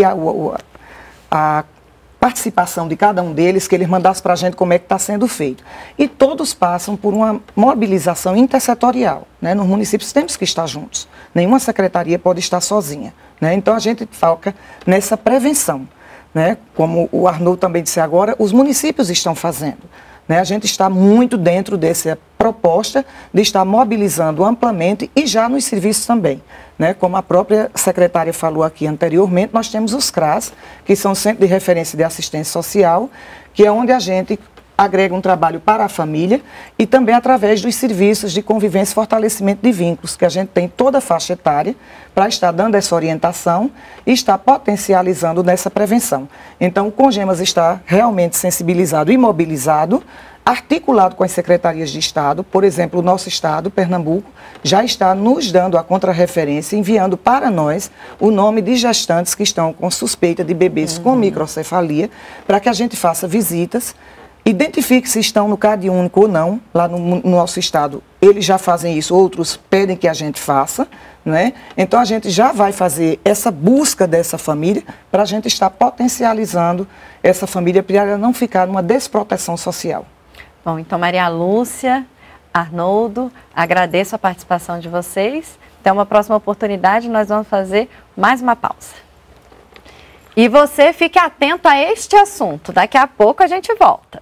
S8: a participação de cada um deles, que eles mandassem para a gente como é que está sendo feito. E todos passam por uma mobilização intersetorial, né? Nos municípios temos que estar juntos, nenhuma secretaria pode estar sozinha, né? Então a gente foca nessa prevenção, né? Como o Arnoldo também disse agora, os municípios estão fazendo. Né? A gente está muito dentro dessa proposta de estar mobilizando amplamente e já nos serviços também. Né? Como a própria secretária falou aqui anteriormente, nós temos os CRAS, que são Centro de Referência de Assistência Social, que é onde a gente agrega um trabalho para a família e também através dos serviços de convivência e fortalecimento de vínculos, que a gente tem toda a faixa etária para estar dando essa orientação e estar potencializando nessa prevenção. Então, o Congemas está realmente sensibilizado e mobilizado, articulado com as secretarias de Estado. Por exemplo, o nosso Estado, Pernambuco, já está nos dando a contrarreferência, enviando para nós o nome de gestantes que estão com suspeita de bebês com microcefalia, para que a gente faça visitas, identifique se estão no CAD único ou não, lá no nosso estado. Eles já fazem isso, outros pedem que a gente faça, né? Então a gente já vai fazer essa busca dessa família para a gente estar potencializando essa família para ela não ficar numa desproteção social.
S1: Bom, então Maria Lúcia, Arnoldo, agradeço a participação de vocês. Até uma próxima oportunidade, nós vamos fazer mais uma pausa. E você fique atento a este assunto, daqui a pouco a gente volta.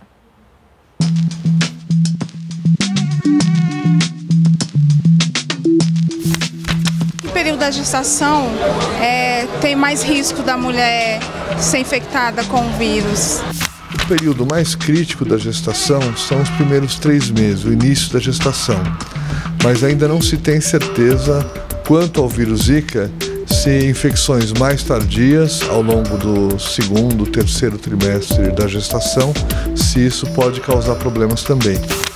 S10: No período da gestação, tem mais risco da mulher ser infectada com o vírus.
S7: o período mais crítico da gestação são os primeiros 3 meses, o início da gestação. Mas ainda não se tem certeza quanto ao vírus Zika, se infecções mais tardias, ao longo do 2º, 3º trimestre da gestação, se isso pode causar problemas também.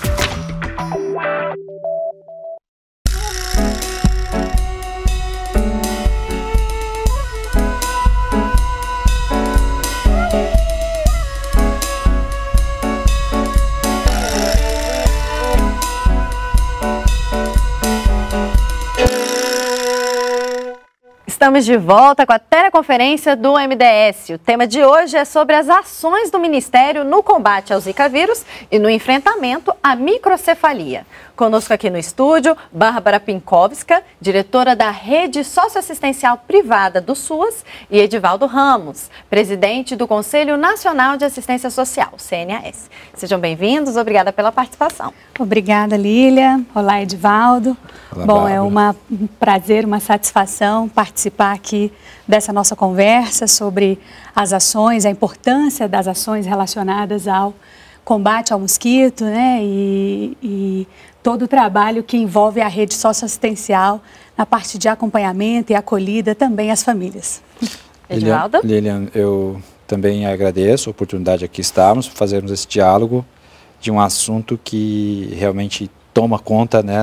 S1: Estamos de volta com a teleconferência do MDS. O tema de hoje é sobre as ações do Ministério no combate ao Zika vírus e no enfrentamento à microcefalia. Conosco aqui no estúdio, Bárbara Pinkowska, diretora da Rede Socioassistencial Privada do SUAS, e Edivaldo Ramos, presidente do Conselho Nacional de Assistência Social, CNAS. Sejam bem-vindos, obrigada pela participação.
S11: Obrigada, Lília. Olá, Edivaldo.
S12: Olá,
S11: bom,
S12: Bárbara.
S11: É um prazer, uma satisfação participar aqui dessa nossa conversa sobre as ações, a importância das ações relacionadas ao combate ao mosquito, né, e todo o trabalho que envolve a rede socioassistencial na parte de acompanhamento e acolhida também às famílias.
S1: Edivaldo?
S12: Lilian, eu também agradeço a oportunidade de aqui estarmos, fazermos esse diálogo de um assunto que realmente toma conta, né,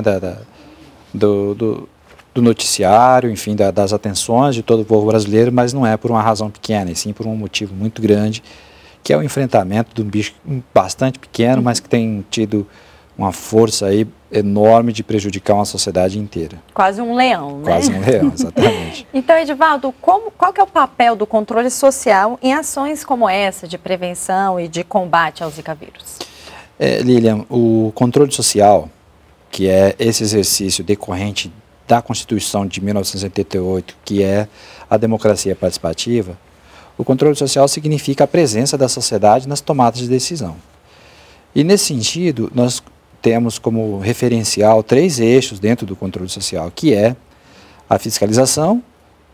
S12: do noticiário, enfim, das atenções de todo o povo brasileiro, mas não é por uma razão pequena, e sim por um motivo muito grande, que é o enfrentamento de um bicho bastante pequeno, mas que tem tido uma força aí enorme de prejudicar uma sociedade inteira.
S1: Quase um leão, né?
S12: Quase um leão, exatamente.
S1: Então, Edivaldo, qual que é o papel do controle social em ações como essa de prevenção e de combate ao Zika vírus?
S12: Lilian, o controle social, que é esse exercício decorrente da Constituição de 1988, que é a democracia participativa, o controle social significa a presença da sociedade nas tomadas de decisão. E nesse sentido, nós temos como referencial 3 eixos dentro do controle social, que é a fiscalização,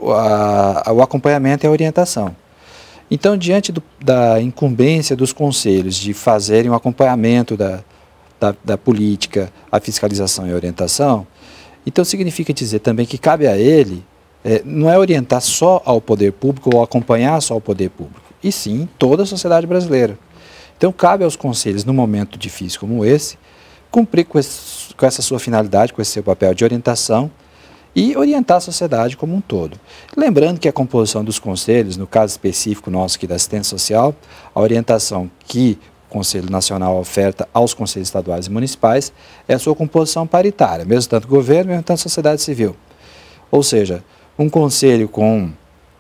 S12: o acompanhamento e a orientação. Então, diante da incumbência dos conselhos de fazerem o acompanhamento da política, a fiscalização e a orientação, então significa dizer também que cabe a ele, não é orientar só ao poder público ou acompanhar só o poder público, e sim toda a sociedade brasileira. Então cabe aos conselhos, num momento difícil como esse, cumprir com essa sua finalidade, com esse seu papel de orientação e orientar a sociedade como um todo. Lembrando que a composição dos conselhos, no caso específico nosso aqui da assistência social, a orientação que o Conselho Nacional oferta aos conselhos estaduais e municipais é a sua composição paritária, mesmo tanto governo, mesmo tanto sociedade civil. Ou seja, um conselho com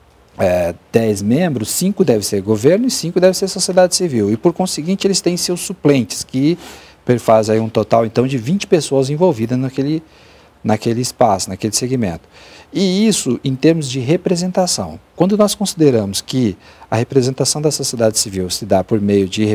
S12: 10 membros, 5 deve ser governo e 5 deve ser sociedade civil. E por conseguinte eles têm seus suplentes, que faz aí um total então de 20 pessoas envolvidas naquele espaço, naquele segmento. E isso em termos de representação. Quando nós consideramos que a representação da sociedade civil se dá por meio de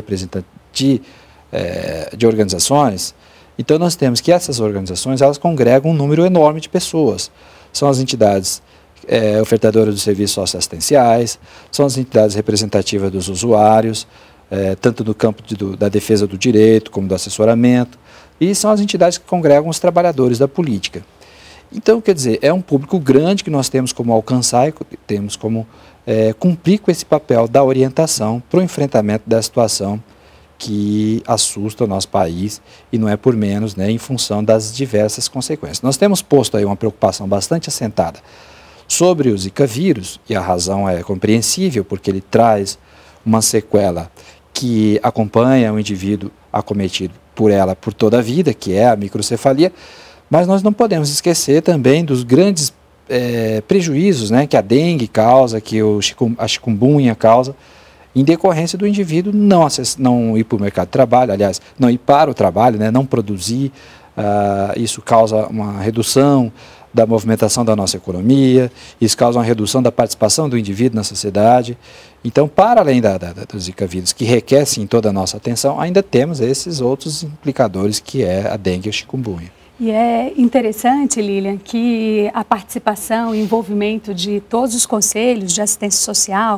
S12: organizações, então nós temos que essas organizações elas congregam um número enorme de pessoas. São as entidades ofertadoras de serviços socioassistenciais, são as entidades representativas dos usuários, tanto no campo da defesa do direito como do assessoramento, e são as entidades que congregam os trabalhadores da política. Então, quer dizer, é um público grande que nós temos como alcançar e temos como cumprir com esse papel da orientação para o enfrentamento da situação que assusta o nosso país e não é por menos, né, em função das diversas consequências. Nós temos posto aí uma preocupação bastante assentada sobre o Zika vírus, e a razão é compreensível, porque ele traz uma sequela que acompanha o indivíduo acometido por ela por toda a vida, que é a microcefalia, mas nós não podemos esquecer também dos grandes prejuízos, né, que a dengue causa, que a chikungunya causa, em decorrência do indivíduo não ir para o mercado de trabalho, aliás, não ir para o trabalho, né, não produzir, isso causa uma redução da movimentação da nossa economia, isso causa uma redução da participação do indivíduo na sociedade. Então, para além do Zika vírus, que requer sim toda a nossa atenção, ainda temos esses outros implicadores, que é a dengue e a chikungunya.
S11: E é interessante, Lilian, que a participação e envolvimento de todos os conselhos de assistência social,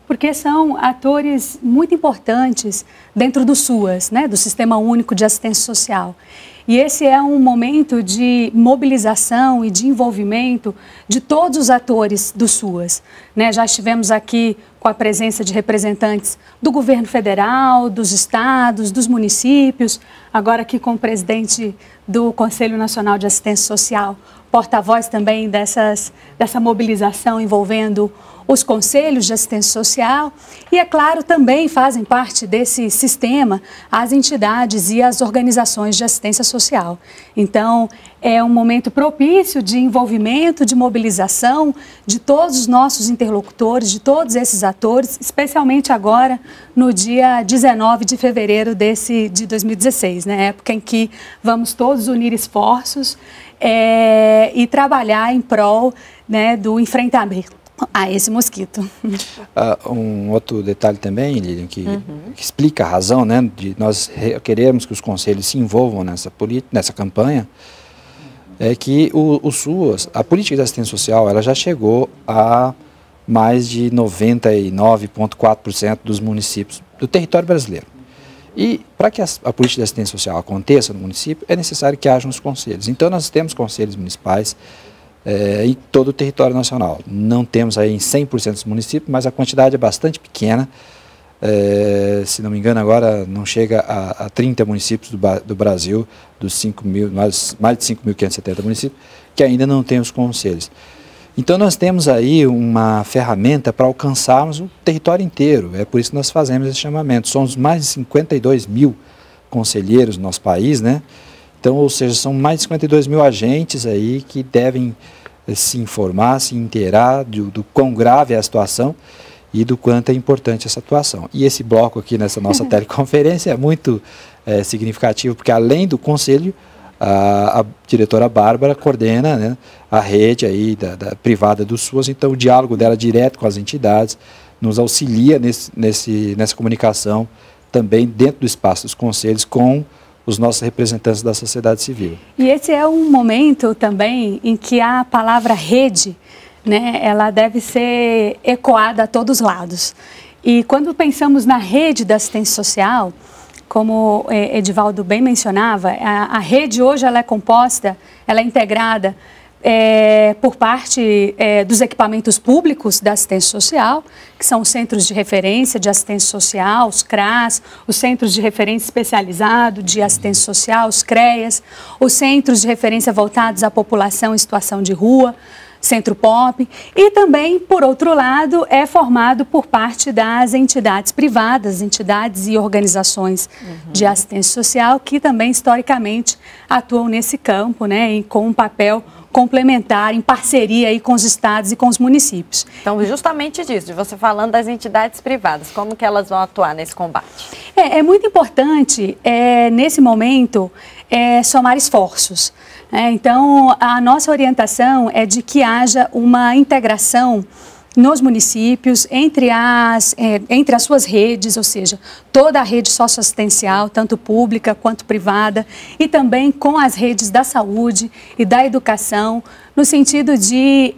S11: porque são atores muito importantes dentro do SUAS, né, do Sistema Único de Assistência Social. E esse é um momento de mobilização e de envolvimento de todos os atores do SUAS, né? Já estivemos aqui com a presença de representantes do governo federal, dos estados, dos municípios, agora aqui com o presidente do Conselho Nacional de Assistência Social, porta-voz também dessa mobilização envolvendo os conselhos de assistência social e, é claro, também fazem parte desse sistema as entidades e as organizações de assistência social. Então, é um momento propício de envolvimento, de mobilização de todos os nossos interlocutores, de todos esses atores, especialmente agora no dia 19 de fevereiro de 2016, né, época em que vamos todos unir esforços e trabalhar em prol, né, do enfrentamento a esse mosquito.
S12: Um outro detalhe também, Lilian, que explica a razão, né, de nós queremos que os conselhos se envolvam nessa campanha, é que o SUAS, a política de assistência social, ela já chegou a mais de 99,4% dos municípios do território brasileiro. E para que a política de assistência social aconteça no município, é necessário que hajam os conselhos. Então nós temos conselhos municipais em todo o território nacional. Não temos aí em 100% dos municípios, mas a quantidade é bastante pequena. Se não me engano, agora não chega a 30 municípios do Brasil, dos mais de 5.570 municípios, que ainda não têm os conselhos. Então nós temos aí uma ferramenta para alcançarmos o território inteiro. É por isso que nós fazemos esse chamamento. Somos mais de 52 mil conselheiros no nosso país, né? Então, ou seja, são mais de 52 mil agentes aí que devem se informar, se inteirar do quão grave é a situação e do quanto é importante essa atuação. E esse bloco aqui nessa nossa teleconferência é muito significativo, porque além do conselho, a diretora Bárbara coordena, né, a rede aí da privada do SUAS, então o diálogo dela direto com as entidades nos auxilia nessa comunicação também dentro do espaço dos conselhos com os nossos representantes da sociedade civil.
S11: E esse é um momento também em que a palavra rede, né, ela deve ser ecoada a todos os lados. E quando pensamos na rede da assistência social, como Edivaldo bem mencionava, a rede hoje ela é composta, ela é integrada por parte dos equipamentos públicos da assistência social, que são os centros de referência de assistência social, os CRAS, os centros de referência especializado de assistência social, os CREAS, os centros de referência voltados à população em situação de rua, Centro Pop, e também, por outro lado, é formado por parte das entidades privadas, entidades e organizações de assistência social, que também, historicamente, atuam nesse campo, né, com um papel complementar, em parceria aí com os estados e com os municípios.
S1: Então, justamente disso, de você falando das entidades privadas, como que elas vão atuar nesse combate?
S11: É muito importante, nesse momento, somar esforços. Então, a nossa orientação é de que haja uma integração nos municípios, entre as suas redes, ou seja, toda a rede socioassistencial, tanto pública quanto privada, e também com as redes da saúde e da educação, no sentido de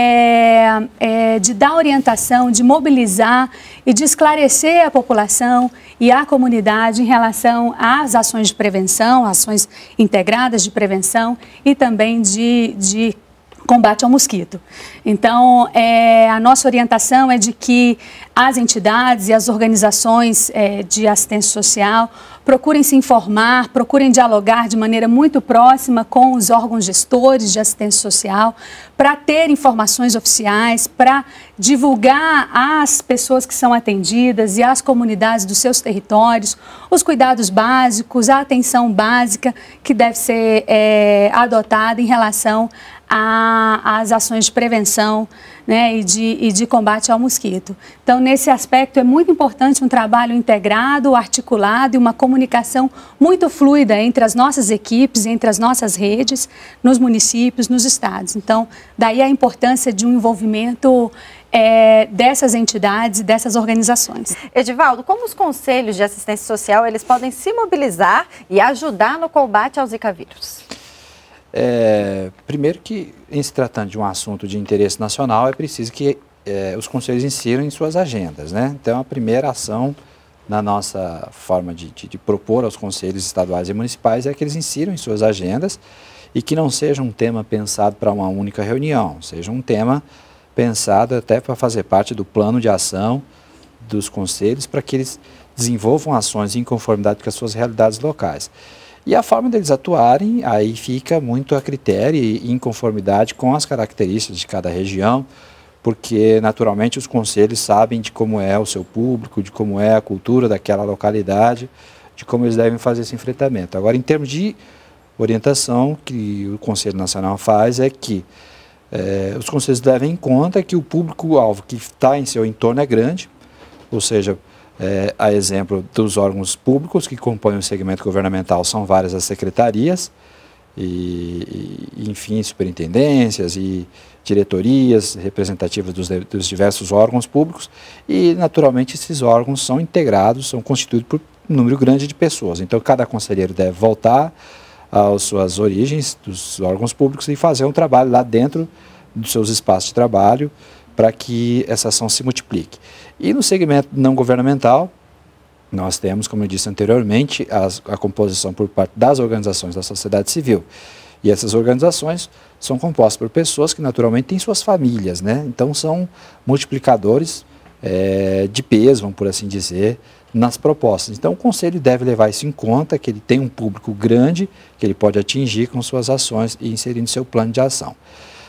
S11: dar orientação, de mobilizar e de esclarecer a população e a comunidade em relação às ações de prevenção, ações integradas de prevenção e também de combate ao mosquito. Então, a nossa orientação é de que as entidades e as organizações de assistência social procurem se informar, procurem dialogar de maneira muito próxima com os órgãos gestores de assistência social para ter informações oficiais, para divulgar às pessoas que são atendidas e às comunidades dos seus territórios os cuidados básicos, a atenção básica que deve ser adotada em relação às ações de prevenção, né, e de combate ao mosquito. Então, nesse aspecto, é muito importante um trabalho integrado, articulado e uma comunicação muito fluida entre as nossas equipes, entre as nossas redes, nos municípios, nos estados. Então, daí a importância de um envolvimento dessas entidades e dessas organizações.
S1: Edivaldo, como os conselhos de assistência social eles podem se mobilizar e ajudar no combate ao Zika vírus?
S12: Primeiro que, em se tratando de um assunto de interesse nacional, é preciso que os conselhos insiram em suas agendas, né? Então, a primeira ação na nossa forma de propor aos conselhos estaduais e municipais é que eles insiram em suas agendas e que não seja um tema pensado para uma única reunião, seja um tema pensado até para fazer parte do plano de ação dos conselhos, para que eles desenvolvam ações em conformidade com as suas realidades locais. E a forma deles atuarem, aí fica muito a critério e em conformidade com as características de cada região, porque naturalmente os conselhos sabem de como é o seu público, de como é a cultura daquela localidade, de como eles devem fazer esse enfrentamento. Agora, em termos de orientação que o Conselho Nacional faz é que os conselhos levem em conta que o público-alvo que está em seu entorno é grande, ou seja, a exemplo dos órgãos públicos que compõem o segmento governamental, são várias as secretarias, enfim, superintendências e diretorias representativas dos diversos órgãos públicos, e naturalmente esses órgãos são integrados, são constituídos por um número grande de pessoas. Então cada conselheiro deve voltar às suas origens dos órgãos públicos e fazer um trabalho lá dentro dos seus espaços de trabalho para que essa ação se multiplique. E no segmento não governamental, nós temos, como eu disse anteriormente, a composição por parte das organizações da sociedade civil. E essas organizações são compostas por pessoas que naturalmente têm suas famílias, né? Então são multiplicadores de peso, vamos por assim dizer, nas propostas. Então o Conselho deve levar isso em conta, que ele tem um público grande, que ele pode atingir com suas ações e inserir no seu plano de ação.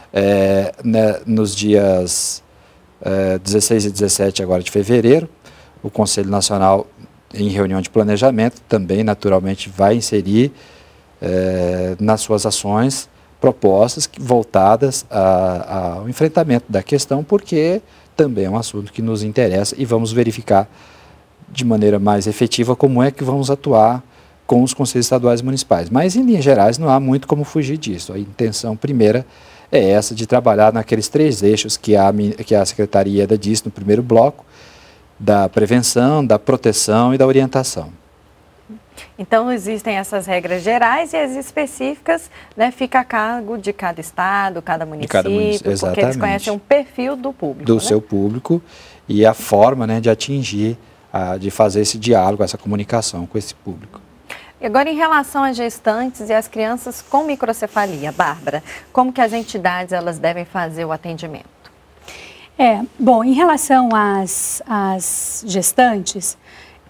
S12: Nos dias 16 e 17 agora de fevereiro, o Conselho Nacional, em reunião de planejamento, também naturalmente vai inserir nas suas ações propostas voltadas ao enfrentamento da questão, porque também é um assunto que nos interessa e vamos verificar de maneira mais efetiva como é que vamos atuar com os conselhos estaduais e municipais. Mas, em linhas gerais, não há muito como fugir disso. A intenção primeira é essa, de trabalhar naqueles 3 eixos que a Secretaria disse no primeiro bloco, da prevenção, da proteção e da orientação.
S1: Então, existem essas regras gerais e as específicas, né, fica a cargo de cada estado, cada município, porque eles conhecem um perfil do público. Do seu
S12: público e a forma, né, de atingir, de fazer esse diálogo, essa comunicação com esse público.
S1: E agora, em relação às gestantes e às crianças com microcefalia, Bárbara, como que as entidades elas devem fazer o atendimento?
S11: Bom, em relação às gestantes,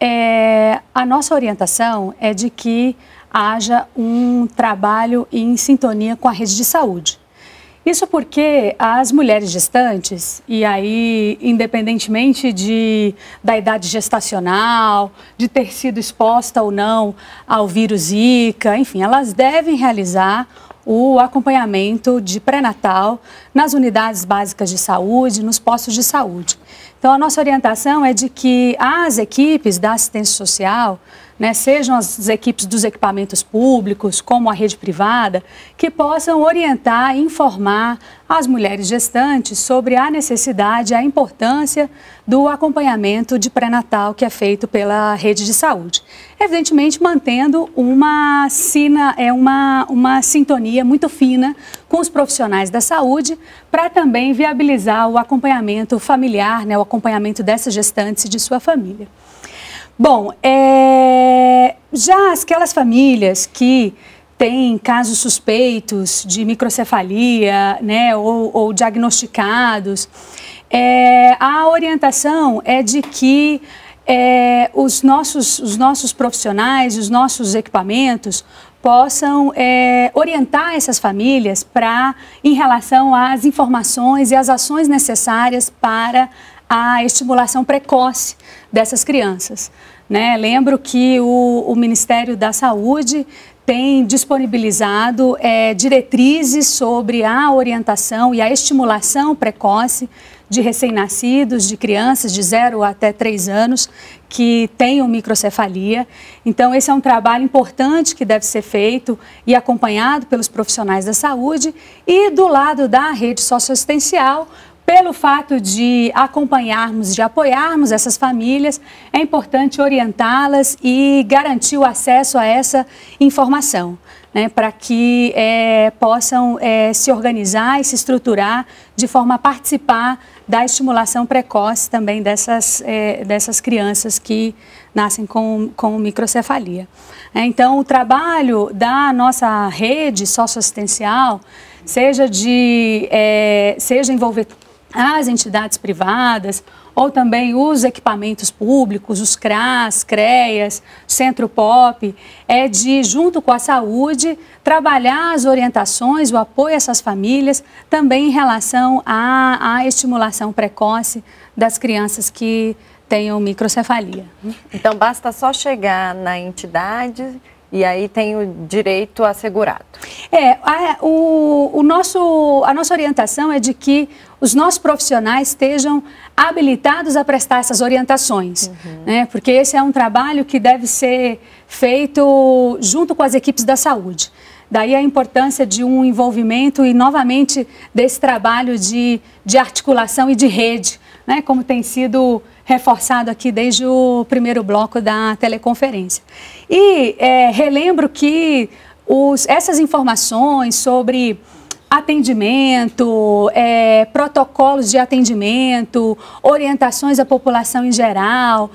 S11: a nossa orientação é de que haja um trabalho em sintonia com a rede de saúde. Isso porque as mulheres gestantes, e aí independentemente da idade gestacional, de ter sido exposta ou não ao vírus Zika, enfim, elas devem realizar o acompanhamento de pré-natal nas unidades básicas de saúde, nos postos de saúde. Então, a nossa orientação é de que as equipes da assistência social, né, sejam as equipes dos equipamentos públicos, como a rede privada, que possam orientar e informar as mulheres gestantes sobre a necessidade e a importância do acompanhamento de pré-natal que é feito pela rede de saúde. Evidentemente, mantendo uma sintonia muito fina com os profissionais da saúde, para também viabilizar o acompanhamento familiar, né, o acompanhamento dessas gestantes e de sua família. Bom, já aquelas famílias que têm casos suspeitos de microcefalia, né, ou diagnosticados, a orientação é de que os nossos profissionais, os nossos equipamentos possam orientar essas famílias em relação às informações e às ações necessárias para a estimulação precoce dessas crianças, né? Lembro que o Ministério da Saúde tem disponibilizado diretrizes sobre a orientação e a estimulação precoce de recém-nascidos, de crianças de 0 até 3 anos que tenham microcefalia. Então, esse é um trabalho importante que deve ser feito e acompanhado pelos profissionais da saúde e do lado da rede socioassistencial, pelo fato de acompanharmos, de apoiarmos essas famílias, é importante orientá-las e garantir o acesso a essa informação, né, para que possam se organizar e se estruturar de forma a participar da estimulação precoce também dessas crianças que nascem com microcefalia. Então, o trabalho da nossa rede socioassistencial, seja envolver as entidades privadas ou também os equipamentos públicos, os CRAS, CREAS, Centro POP, junto com a saúde, trabalhar as orientações, o apoio a essas famílias, também em relação à estimulação precoce das crianças que tenham microcefalia.
S1: Então, basta só chegar na entidade e aí tem o direito assegurado. A nossa orientação é de que os nossos profissionais estejam habilitados a prestar essas orientações, né? Porque esse é um trabalho que deve ser feito junto com as equipes da saúde. Daí a importância de um envolvimento e, novamente, desse trabalho de articulação e de rede, né? Como tem sido reforçado aqui desde o primeiro bloco da teleconferência. E relembro que essas informações sobre atendimento, protocolos de atendimento, orientações à população em geral,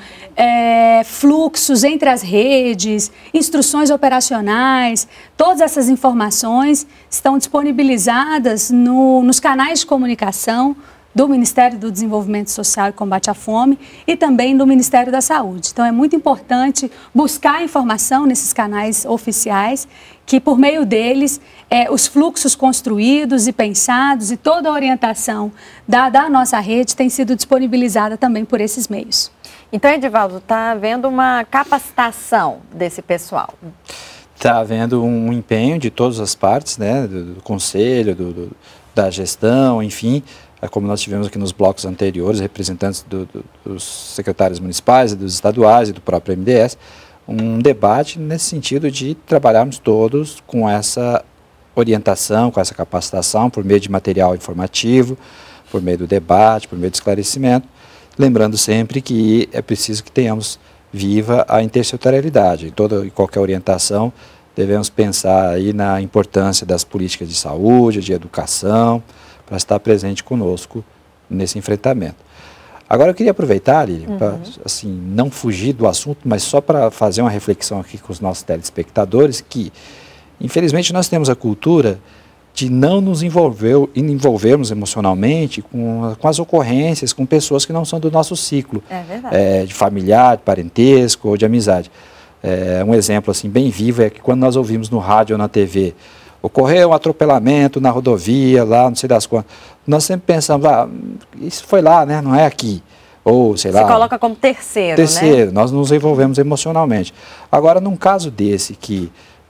S1: fluxos entre as redes, instruções operacionais, todas essas informações estão disponibilizadas nos canais de comunicação do Ministério do Desenvolvimento Social e Combate à Fome e também do Ministério da Saúde. Então, é muito importante buscar informação nesses canais oficiais, que por meio deles, os fluxos construídos e pensados e toda a orientação da nossa rede tem sido disponibilizada também por esses meios. Então, Edivaldo, está havendo uma capacitação desse pessoal?
S12: Está havendo um empenho de todas as partes, né, do conselho, da gestão, enfim, como nós tivemos aqui nos blocos anteriores, representantes dos secretários municipais, dos estaduais e do próprio MDS, um debate nesse sentido de trabalharmos todos com essa orientação, com essa capacitação, por meio de material informativo, por meio do debate, por meio do esclarecimento, lembrando sempre que é preciso que tenhamos viva a intersetorialidade. Em toda e qualquer orientação, devemos pensar aí na importância das políticas de saúde, de educação, para estar presente conosco nesse enfrentamento. Agora eu queria aproveitar, Lilian, para assim, não fugir do assunto, mas só para fazer uma reflexão aqui com os nossos telespectadores, que infelizmente nós temos a cultura de não nos envolvermos emocionalmente com as ocorrências, com pessoas que não são do nosso ciclo, de familiar, de parentesco ou de amizade. Um exemplo assim, bem vivo é que quando nós ouvimos no rádio ou na TV, ocorreu um atropelamento na rodovia, lá não sei das quantas, nós sempre pensamos, isso foi lá, né? Não é aqui. Ou, sei lá.
S1: Se coloca como terceiro,
S12: né? Nós nos envolvemos emocionalmente. Agora, num caso desse que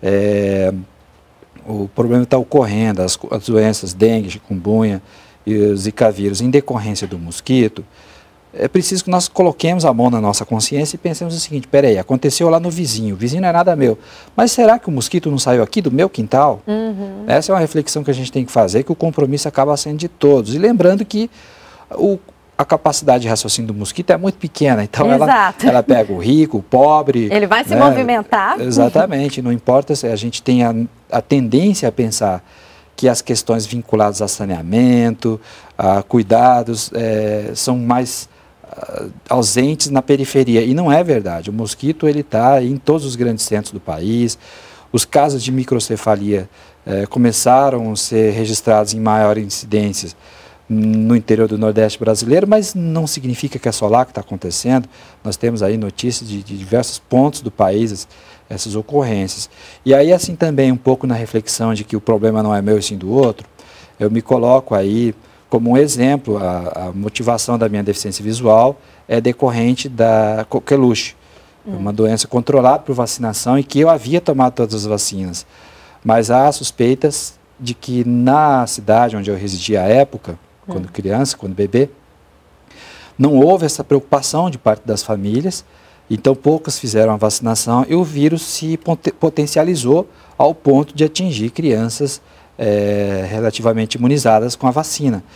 S12: o problema está ocorrendo, as doenças dengue, chikungunya e o zika vírus em decorrência do mosquito, é preciso que nós coloquemos a mão na nossa consciência e pensemos o seguinte, peraí, aconteceu lá no vizinho, o vizinho não é nada meu, mas será que o mosquito não saiu aqui do meu quintal? Essa é uma reflexão que a gente tem que fazer, que o compromisso acaba sendo de todos. E lembrando que a capacidade de raciocínio do mosquito é muito pequena, então ela pega o rico, o pobre.
S1: Ele vai se movimentar.
S12: Exatamente, não importa se a gente tem a tendência a pensar que as questões vinculadas a saneamento, a cuidados, são mais ausentes na periferia, e não é verdade. O mosquito ele está em todos os grandes centros do país. Os casos de microcefalia começaram a ser registrados em maior incidência no interior do Nordeste brasileiro, mas não significa que é só lá que está acontecendo. Nós temos aí notícias de diversos pontos do país, essas ocorrências. E aí, assim também, um pouco na reflexão de que o problema não é meu e sim do outro, eu me coloco aí como um exemplo, a motivação da minha deficiência visual é decorrente da coqueluche, uma doença controlada por vacinação e que eu havia tomado todas as vacinas. Mas há suspeitas de que na cidade onde eu residia à época, quando criança, quando bebê, não houve essa preocupação de parte das famílias, então poucas fizeram a vacinação e o vírus se potencializou ao ponto de atingir crianças relativamente imunizadas com a vacina.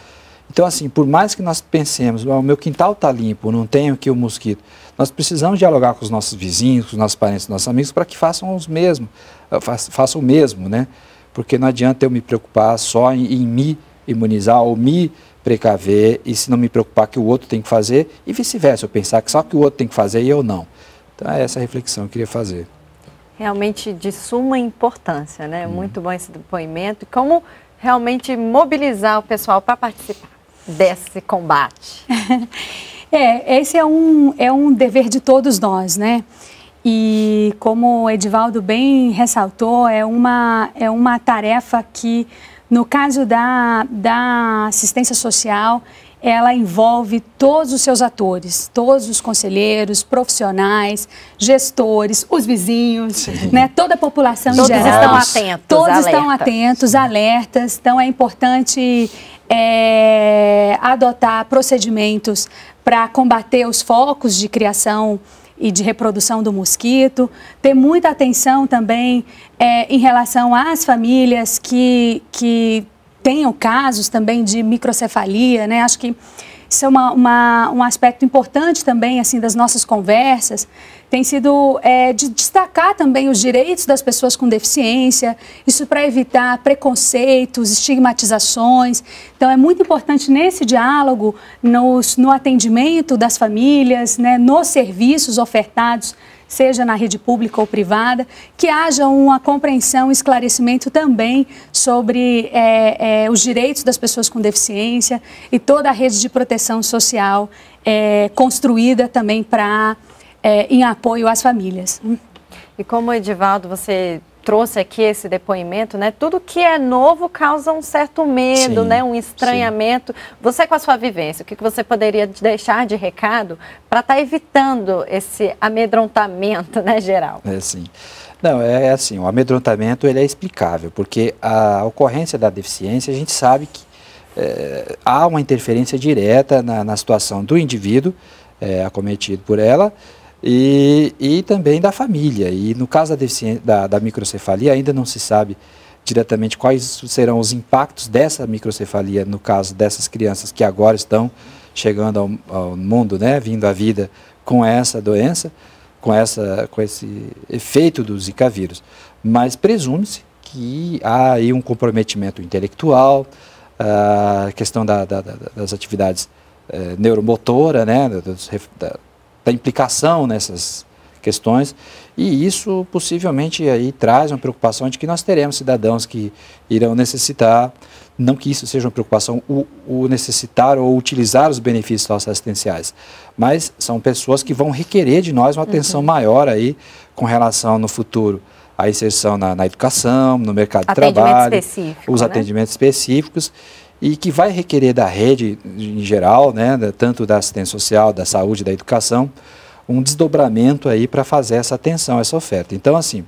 S12: Então, assim, por mais que nós pensemos, o meu quintal está limpo, não tenho aqui o mosquito, nós precisamos dialogar com os nossos vizinhos, com os nossos parentes, com os nossos amigos, para que façam façam o mesmo, né? Porque não adianta eu me preocupar só em me imunizar ou me precaver, e se não me preocupar que o outro tem que fazer, e vice-versa, eu pensar que só que o outro tem que fazer e eu não. Então, é essa a reflexão que eu queria fazer.
S1: Realmente de suma importância, né? Muito bom esse depoimento. E como realmente mobilizar o pessoal para participar desse combate?
S11: Esse é um dever de todos nós, né? E como o Edivaldo bem ressaltou, é uma tarefa que, no caso da assistência social, ela envolve todos os seus atores, todos os conselheiros, profissionais, gestores, os vizinhos, né, toda a população em geral.
S1: Todos estão atentos.
S11: Todos estão atentos, alertas. Então, é importante adotar procedimentos para combater os focos de criação e de reprodução do mosquito, ter muita atenção também em relação às famílias que tenham casos também de microcefalia, né? Acho que isso é um aspecto importante também, assim, das nossas conversas. Tem sido de destacar também os direitos das pessoas com deficiência, isso para evitar preconceitos, estigmatizações. Então, é muito importante nesse diálogo, no atendimento das famílias, né, nos serviços ofertados, seja na rede pública ou privada, que haja uma compreensão e esclarecimento também sobre os direitos das pessoas com deficiência e toda a rede de proteção social construída também em apoio às famílias.
S1: E como, Edivaldo, você trouxe aqui esse depoimento, né? Tudo que é novo causa um certo medo, né? Um estranhamento. Sim. Você, com a sua vivência, o que você poderia deixar de recado para estar evitando esse amedrontamento, né, geral?
S12: Não, é assim, o amedrontamento ele é explicável, porque a ocorrência da deficiência, a gente sabe que há uma interferência direta na situação do indivíduo acometido por ela, e também da família. E no caso da microcefalia, ainda não se sabe diretamente quais serão os impactos dessa microcefalia no caso dessas crianças que agora estão chegando ao mundo, né, vindo à vida com essa doença, com esse efeito do Zika vírus. Mas presume-se que há aí um comprometimento intelectual, a questão das atividades neuromotora, né, da implicação nessas questões, e isso possivelmente aí traz uma preocupação de que nós teremos cidadãos que irão necessitar, não que isso seja uma preocupação, o necessitar ou utilizar os benefícios socioassistenciais, mas são pessoas que vão requerer de nós uma atenção maior aí com relação no futuro à inserção na educação, no mercado de trabalho, os atendimentos específicos, e que vai requerer da rede em geral, né, tanto da assistência social, da saúde, da educação, um desdobramento aí para fazer essa atenção, essa oferta. Então, assim,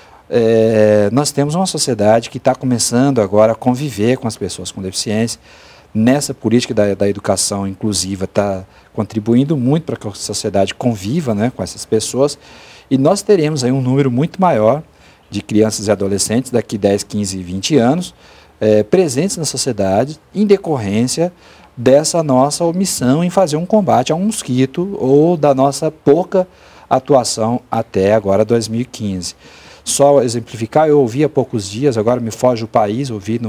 S12: nós temos uma sociedade que está começando agora a conviver com as pessoas com deficiência. Nessa política da educação inclusiva está contribuindo muito para que a sociedade conviva, né, com essas pessoas, e nós teremos aí um número muito maior de crianças e adolescentes daqui 10, 15, 20 anos, presentes na sociedade em decorrência dessa nossa omissão em fazer um combate a um mosquito ou da nossa pouca atuação até agora 2015. Só exemplificar, eu ouvi há poucos dias, agora me foge o país, ouvi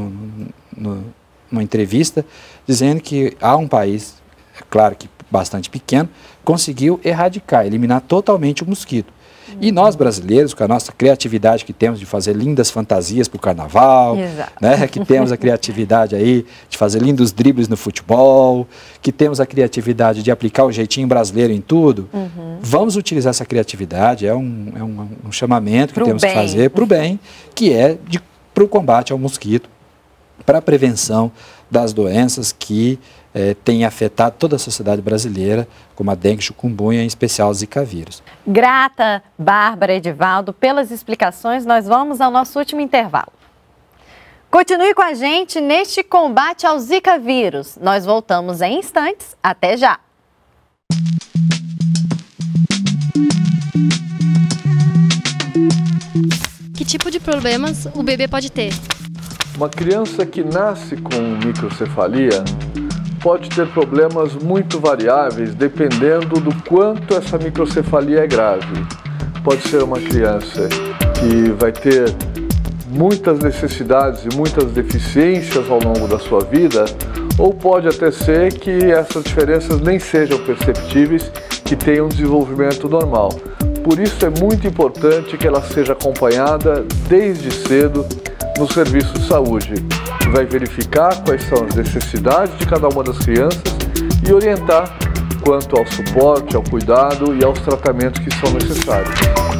S12: numa entrevista, dizendo que há um país, é claro que bastante pequeno, conseguiu erradicar, eliminar totalmente o mosquito. E nós brasileiros, com a nossa criatividade que temos de fazer lindas fantasias para o carnaval, né, que temos a criatividade aí de fazer lindos dribles no futebol, que temos a criatividade de aplicar o jeitinho brasileiro em tudo, vamos utilizar essa criatividade, é um chamamento que temos que fazer para o bem, que é para o combate ao mosquito, para a prevenção das doenças que tem afetado toda a sociedade brasileira, como a dengue, chikungunya, em especial o Zika vírus.
S1: Grata, Bárbara, Edivaldo, pelas explicações. Nós vamos ao nosso último intervalo. Continue com a gente neste combate ao Zika vírus. Nós voltamos em instantes. Até já!
S13: Que tipo de problemas o bebê pode ter?
S7: Uma criança que nasce com microcefalia pode ter problemas muito variáveis dependendo do quanto essa microcefalia é grave. Pode ser uma criança que vai ter muitas necessidades e muitas deficiências ao longo da sua vida, ou pode até ser que essas diferenças nem sejam perceptíveis, que tenham um desenvolvimento normal. Por isso é muito importante que ela seja acompanhada desde cedo no serviço de saúde, que vai verificar quais são as necessidades de cada uma das crianças e orientar quanto ao suporte, ao cuidado e aos tratamentos que são necessários.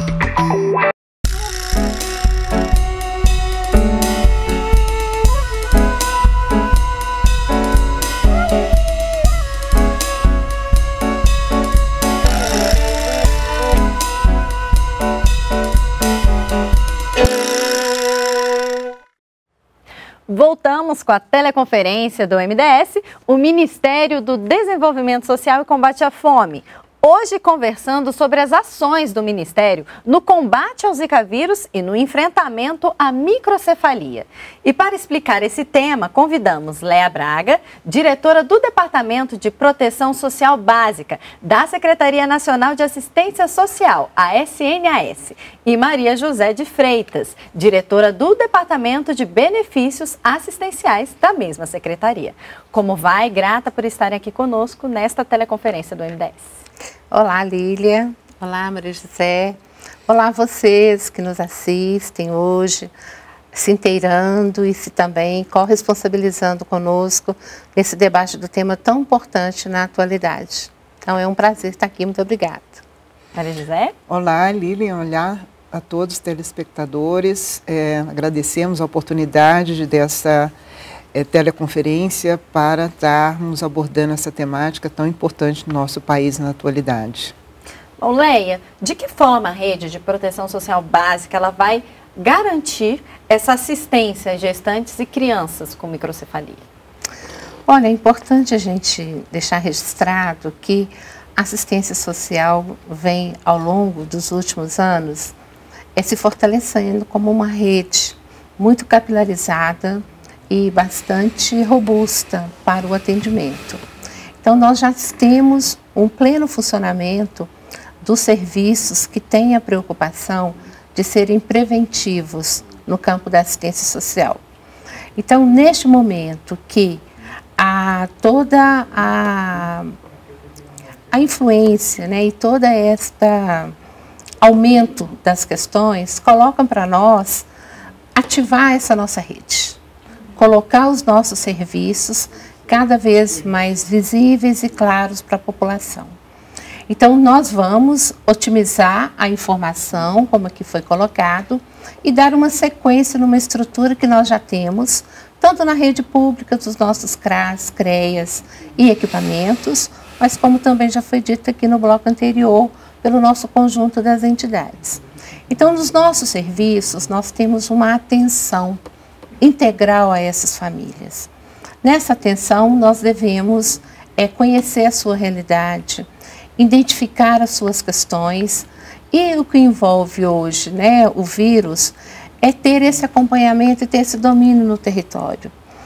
S1: Voltamos com a teleconferência do MDS, o Ministério do Desenvolvimento Social e Combate à Fome. Hoje conversando sobre as ações do Ministério no combate ao Zika vírus e no enfrentamento à microcefalia. E para explicar esse tema, convidamos Léa Braga, diretora do Departamento de Proteção Social Básica da Secretaria Nacional de Assistência Social, a SNS, e Maria José de Freitas, diretora do Departamento de Benefícios Assistenciais da mesma secretaria. Como vai? Grata por estarem aqui conosco nesta teleconferência do MDS.
S14: Olá, Lília. Olá, Maria José. Olá, vocês que nos assistem hoje, se inteirando e se também corresponsabilizando conosco nesse debate do tema tão importante na atualidade. Então, é um prazer estar aqui. Muito obrigada.
S1: Maria José.
S15: Olá, Lília. Olá a todos os telespectadores. Agradecemos a oportunidade dessa teleconferência para estarmos abordando essa temática tão importante no nosso país na atualidade.
S1: Bom, Leia, de que forma a rede de proteção social básica ela vai garantir essa assistência a gestantes e crianças com microcefalia?
S14: Olha, é importante a gente deixar registrado que a assistência social vem, ao longo dos últimos anos, se fortalecendo como uma rede muito capilarizada e bastante robusta para o atendimento. Então, nós já temos um pleno funcionamento dos serviços que têm a preocupação de serem preventivos no campo da assistência social. Então, neste momento que toda a influência, né, e toda esta aumento das questões colocam para nós ativar essa nossa rede, colocar os nossos serviços cada vez mais visíveis e claros para a população. Então, nós vamos otimizar a informação, como aqui foi colocado, e dar uma sequência numa estrutura que nós já temos, tanto na rede pública dos nossos CRAS, CREAS e equipamentos, mas como também já foi dito aqui no bloco anterior, pelo nosso conjunto das entidades. Então, nos nossos serviços, nós temos uma atenção integral a essas famílias. Nessa atenção, nós devemos conhecer a sua realidade, identificar as suas questões, e o que envolve hoje, né, o vírus, é ter esse acompanhamento e ter esse domínio no território.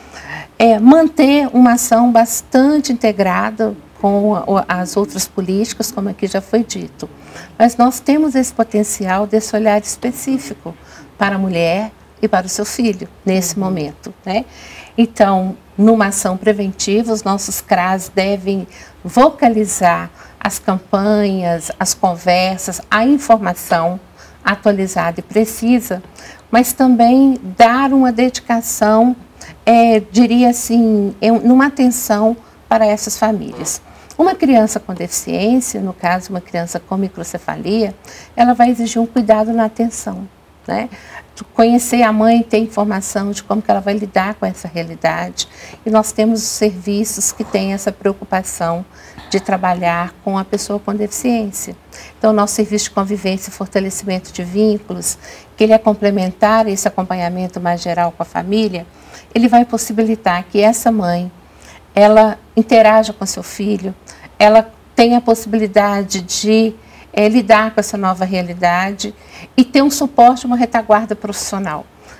S14: Manter uma ação bastante integrada com as outras políticas, como aqui já foi dito. Mas nós temos esse potencial desse olhar específico para a mulher e para o seu filho, nesse momento, né? Então, numa ação preventiva, os nossos CRAS devem vocalizar as campanhas, as conversas, a informação atualizada e precisa, mas também dar uma dedicação, diria assim, numa atenção para essas famílias. Uma criança com deficiência, no caso uma criança com microcefalia, ela vai exigir um cuidado na atenção, né? Conhecer a mãe, ter informação de como que ela vai lidar com essa realidade. E nós temos serviços que têm essa preocupação de trabalhar com a pessoa com deficiência. Então, o nosso serviço de convivência e fortalecimento de vínculos, que ele é complementar a esse acompanhamento mais geral com a família, ele vai possibilitar que essa mãe, ela interaja com seu filho, ela tenha a possibilidade de lidar com essa nova realidade e ter um suporte, uma retaguarda profissional.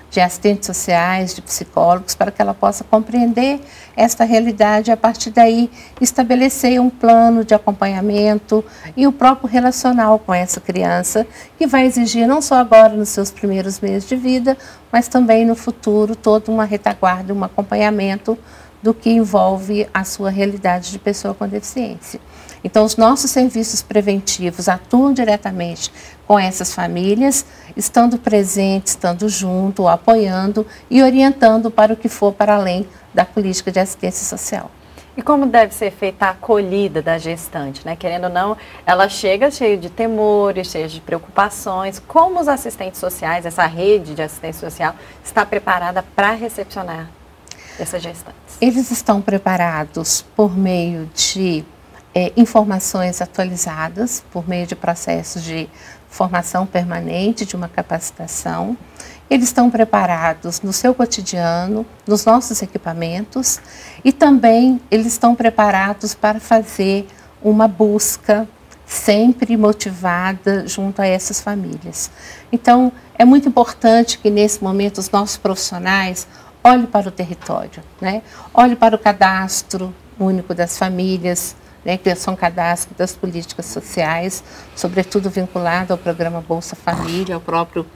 S14: de assistentes sociais, de psicólogos, para que ela possa compreender esta realidade e, a partir daí, estabelecer um plano de acompanhamento e o próprio relacional com essa criança, que vai exigir não só agora nos seus primeiros meses de vida, mas também no futuro toda uma retaguarda, um acompanhamento do que envolve a sua realidade de pessoa com deficiência. Então, os nossos serviços preventivos atuam diretamente com essas famílias, estando presentes, estando junto, apoiando e orientando para o que for para além da política de assistência social.
S1: E como deve ser feita a acolhida da gestante, né? Querendo ou não, ela chega cheia de temores, cheia de preocupações. Como os assistentes sociais, essa rede de assistência social, está preparada para recepcionar essas gestantes?
S14: Eles estão preparados por meio de informações atualizadas, por meio de processos de formação permanente, de uma capacitação. Eles estão preparados no seu cotidiano, nos nossos equipamentos, e também eles estão preparados para fazer uma busca sempre motivada junto a essas famílias. Então, é muito importante que nesse momento os nossos profissionais olhem para o território, né? Olhem para o cadastro único das famílias, né, que são cadastros das políticas sociais, sobretudo vinculado ao programa Bolsa Família, ao próprio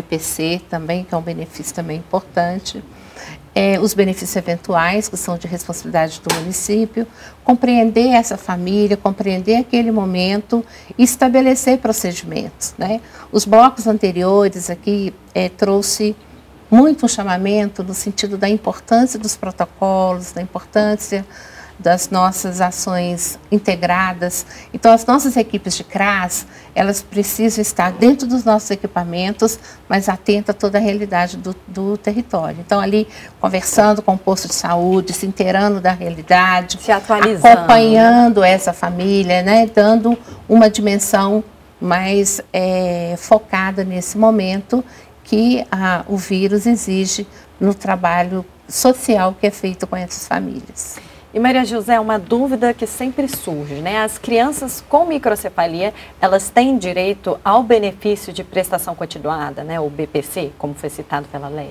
S14: BPC também, que é um benefício também importante. Os benefícios eventuais, que são de responsabilidade do município, compreender essa família, compreender aquele momento e estabelecer procedimentos, né? Os blocos anteriores aqui trouxe muito um chamamento no sentido da importância dos protocolos, da importância das nossas ações integradas. Então, as nossas equipes de CRAS, elas precisam estar dentro dos nossos equipamentos, mas atenta a toda a realidade do território. Então, ali, conversando com o posto de saúde, se inteirando da realidade,
S1: se atualizando,
S14: acompanhando essa família, né, dando uma dimensão mais focada nesse momento que o vírus exige no trabalho social que é feito com essas famílias.
S1: E Maria José, uma dúvida que sempre surge, né? As crianças com microcefalia, elas têm direito ao benefício de prestação continuada, né? O BPC, como foi citado pela Leia?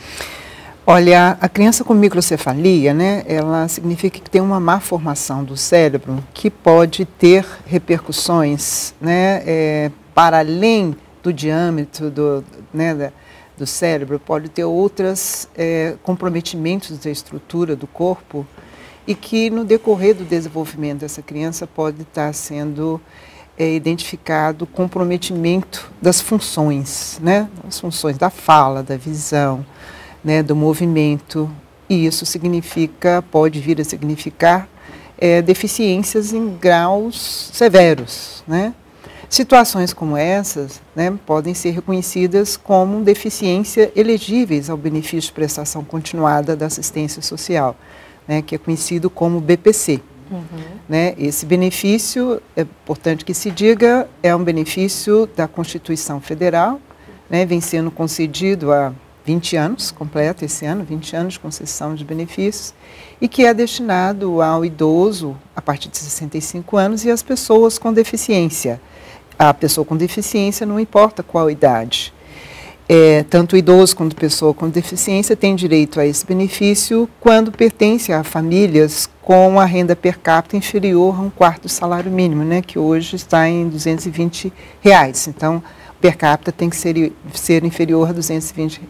S15: Olha, a criança com microcefalia, né? Ela significa que tem uma má formação do cérebro que pode ter repercussões, né? Para além do diâmetro do cérebro, pode ter outros comprometimentos da estrutura do corpo, e que no decorrer do desenvolvimento dessa criança pode estar sendo identificado comprometimento das funções, né? As funções da fala, da visão, né? Do movimento, e isso pode vir a significar deficiências em graus severos, né? Situações como essas, né, podem ser reconhecidas como deficiência elegíveis ao benefício de prestação continuada da assistência social, né, que é conhecido como BPC. Né? Esse benefício, é importante que se diga, é um benefício da Constituição Federal, né, vem sendo concedido há 20 anos, completa esse ano, 20 anos de concessão de benefícios, e que é destinado ao idoso a partir de 65 anos e às pessoas com deficiência. A pessoa com deficiência não importa qual idade. Tanto o idoso quanto a pessoa com deficiência tem direito a esse benefício quando pertence a famílias com a renda per capita inferior a 1/4 do salário mínimo, né, que hoje está em R$220. Então, per capita tem que ser inferior a R$220.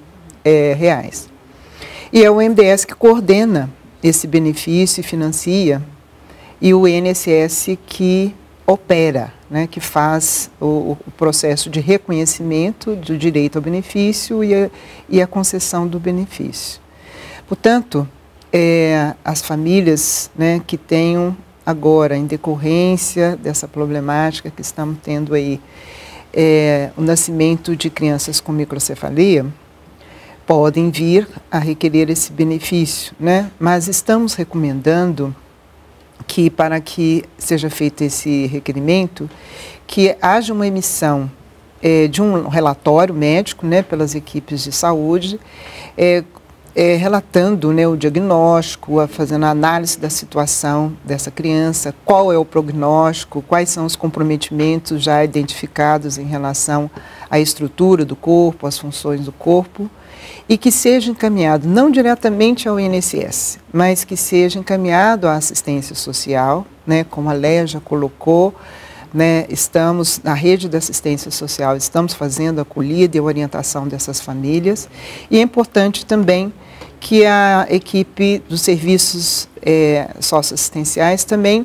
S15: E é o MDS que coordena esse benefício e financia, e o INSS que opera, né, que faz o processo de reconhecimento do direito ao benefício e a concessão do benefício. Portanto, as famílias, né, que tenham agora, em decorrência dessa problemática que estamos tendo aí, o nascimento de crianças com microcefalia, podem vir a requerer esse benefício, né? Mas estamos recomendando que, para que seja feito esse requerimento, que haja uma emissão de um relatório médico, né, pelas equipes de saúde, relatando, né, o diagnóstico, fazendo a análise da situação dessa criança, qual é o prognóstico, quais são os comprometimentos já identificados em relação a estrutura do corpo, as funções do corpo, e que seja encaminhado não diretamente ao INSS, mas que seja encaminhado à assistência social, né, como a Leia já colocou, né, estamos na rede de assistência social, estamos fazendo a acolhida e a orientação dessas famílias, e é importante também que a equipe dos serviços socioassistenciais também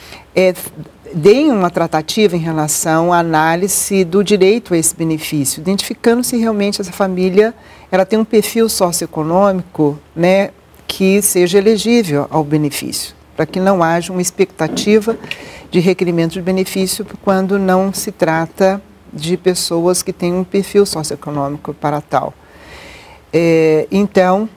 S15: deem uma tratativa em relação à análise do direito a esse benefício, identificando se realmente essa família ela tem um perfil socioeconômico, né, que seja elegível ao benefício, para que não haja uma expectativa de requerimento de benefício quando não se trata de pessoas que têm um perfil socioeconômico para tal. Então,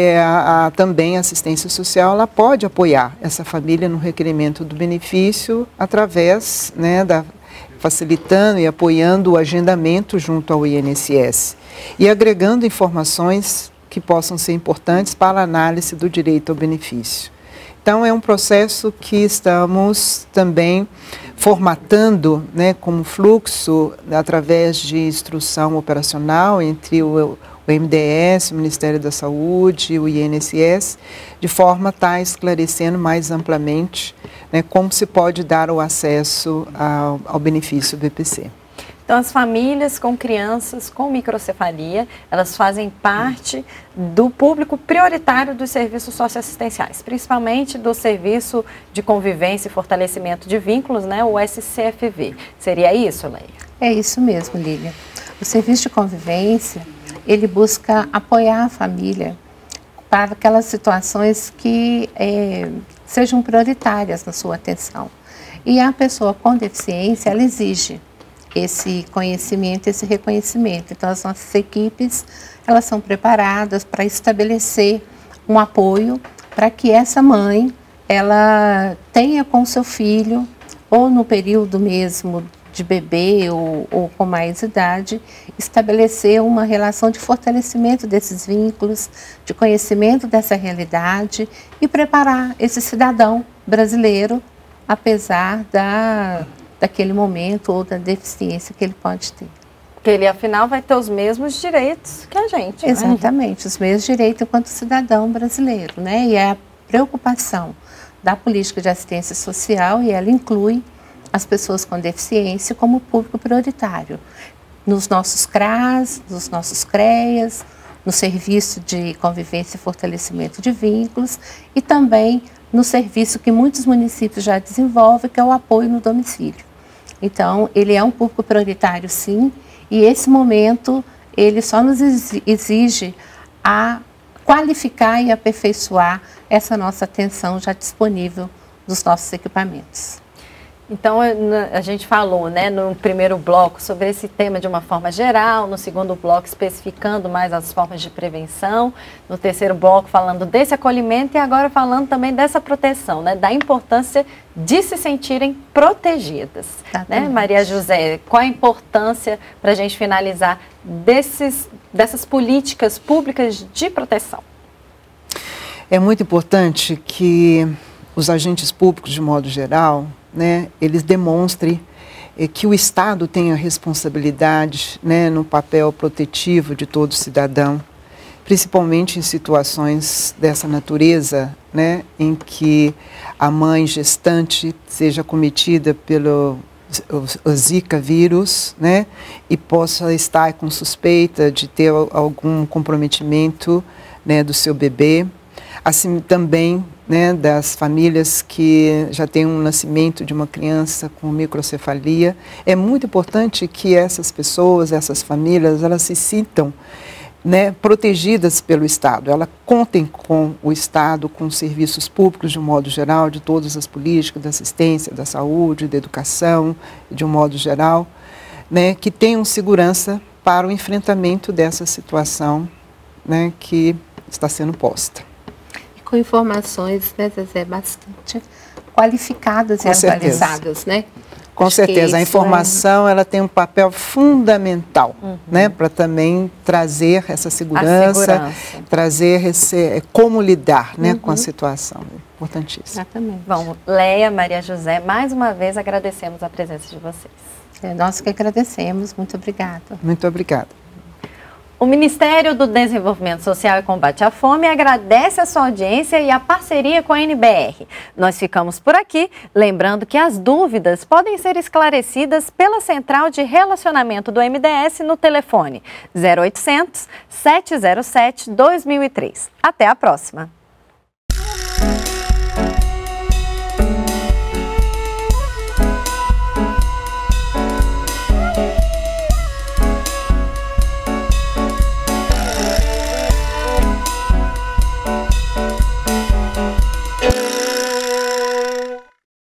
S15: também a assistência social ela pode apoiar essa família no requerimento do benefício através, né, facilitando e apoiando o agendamento junto ao INSS e agregando informações que possam ser importantes para a análise do direito ao benefício. Então, é um processo que estamos também formatando, né, como fluxo através de instrução operacional entre o MDS, o Ministério da Saúde, o INSS, de forma a estar esclarecendo mais amplamente, né, como se pode dar o acesso ao benefício BPC.
S1: Então, as famílias com crianças com microcefalia, elas fazem parte do público prioritário dos serviços socioassistenciais, principalmente do Serviço de Convivência e Fortalecimento de Vínculos, né, o SCFV. Seria isso, Leia?
S14: É isso mesmo, Lília. O Serviço de Convivência, ele busca apoiar a família para aquelas situações que sejam prioritárias na sua atenção. E a pessoa com deficiência, ela exige esse conhecimento, esse reconhecimento. Então, as nossas equipes, elas são preparadas para estabelecer um apoio para que essa mãe, ela tenha com seu filho, ou no período mesmo de bebê ou com mais idade, estabelecer uma relação de fortalecimento desses vínculos, de conhecimento dessa realidade e preparar esse cidadão brasileiro, apesar daquele momento ou da deficiência que ele pode ter.
S1: Porque ele, afinal, vai ter os mesmos direitos que a gente.
S14: Exatamente, os mesmos direitos enquanto cidadão brasileiro, né? E é a preocupação da política de assistência social, e ela inclui as pessoas com deficiência como público prioritário. Nos nossos CRAS, nos nossos CREAS, no Serviço de Convivência e Fortalecimento de Vínculos e também no serviço que muitos municípios já desenvolvem, que é o apoio no domicílio. Então, ele é um público prioritário, sim, e esse momento, ele só nos exige a qualificar e aperfeiçoar essa nossa atenção já disponível dos nossos equipamentos.
S1: Então, a gente falou, né, no primeiro bloco sobre esse tema de uma forma geral, no segundo bloco especificando mais as formas de prevenção, no terceiro bloco falando desse acolhimento e agora falando também dessa proteção, né, da importância de se sentirem protegidas. Né? Maria José, qual a importância, para a gente finalizar, dessas políticas públicas de proteção?
S15: É muito importante que os agentes públicos, de modo geral, né, eles demonstrem que o Estado tem a responsabilidade, né, no papel protetivo de todo cidadão, principalmente em situações dessa natureza, né, em que a mãe gestante seja acometida pelo Zika vírus, né, e possa estar com suspeita de ter algum comprometimento, né, do seu bebê. Assim também, né, das famílias que já têm um nascimento de uma criança com microcefalia. É muito importante que essas pessoas, essas famílias, elas se sintam, né, protegidas pelo Estado. Elas contem com o Estado, com serviços públicos de um modo geral, de todas as políticas da assistência, da saúde, da educação, de um modo geral, né, que tenham segurança para o enfrentamento dessa situação, né, que está sendo posta.
S14: Com informações, né, Zezé, bastante qualificadas e atualizadas, né?
S15: Com certeza, a informação ela tem um papel fundamental, né, para também trazer essa segurança, trazer como lidar, né, com a situação. importantíssimo.
S14: Exatamente.
S1: Bom, Leia, Maria José, mais uma vez agradecemos a presença de vocês.
S14: Nós que agradecemos, muito obrigada.
S15: Muito obrigada.
S1: O Ministério do Desenvolvimento Social e Combate à Fome agradece a sua audiência e a parceria com a NBR. Nós ficamos por aqui, lembrando que as dúvidas podem ser esclarecidas pela Central de Relacionamento do MDS no telefone 0800 707 2003. Até a próxima!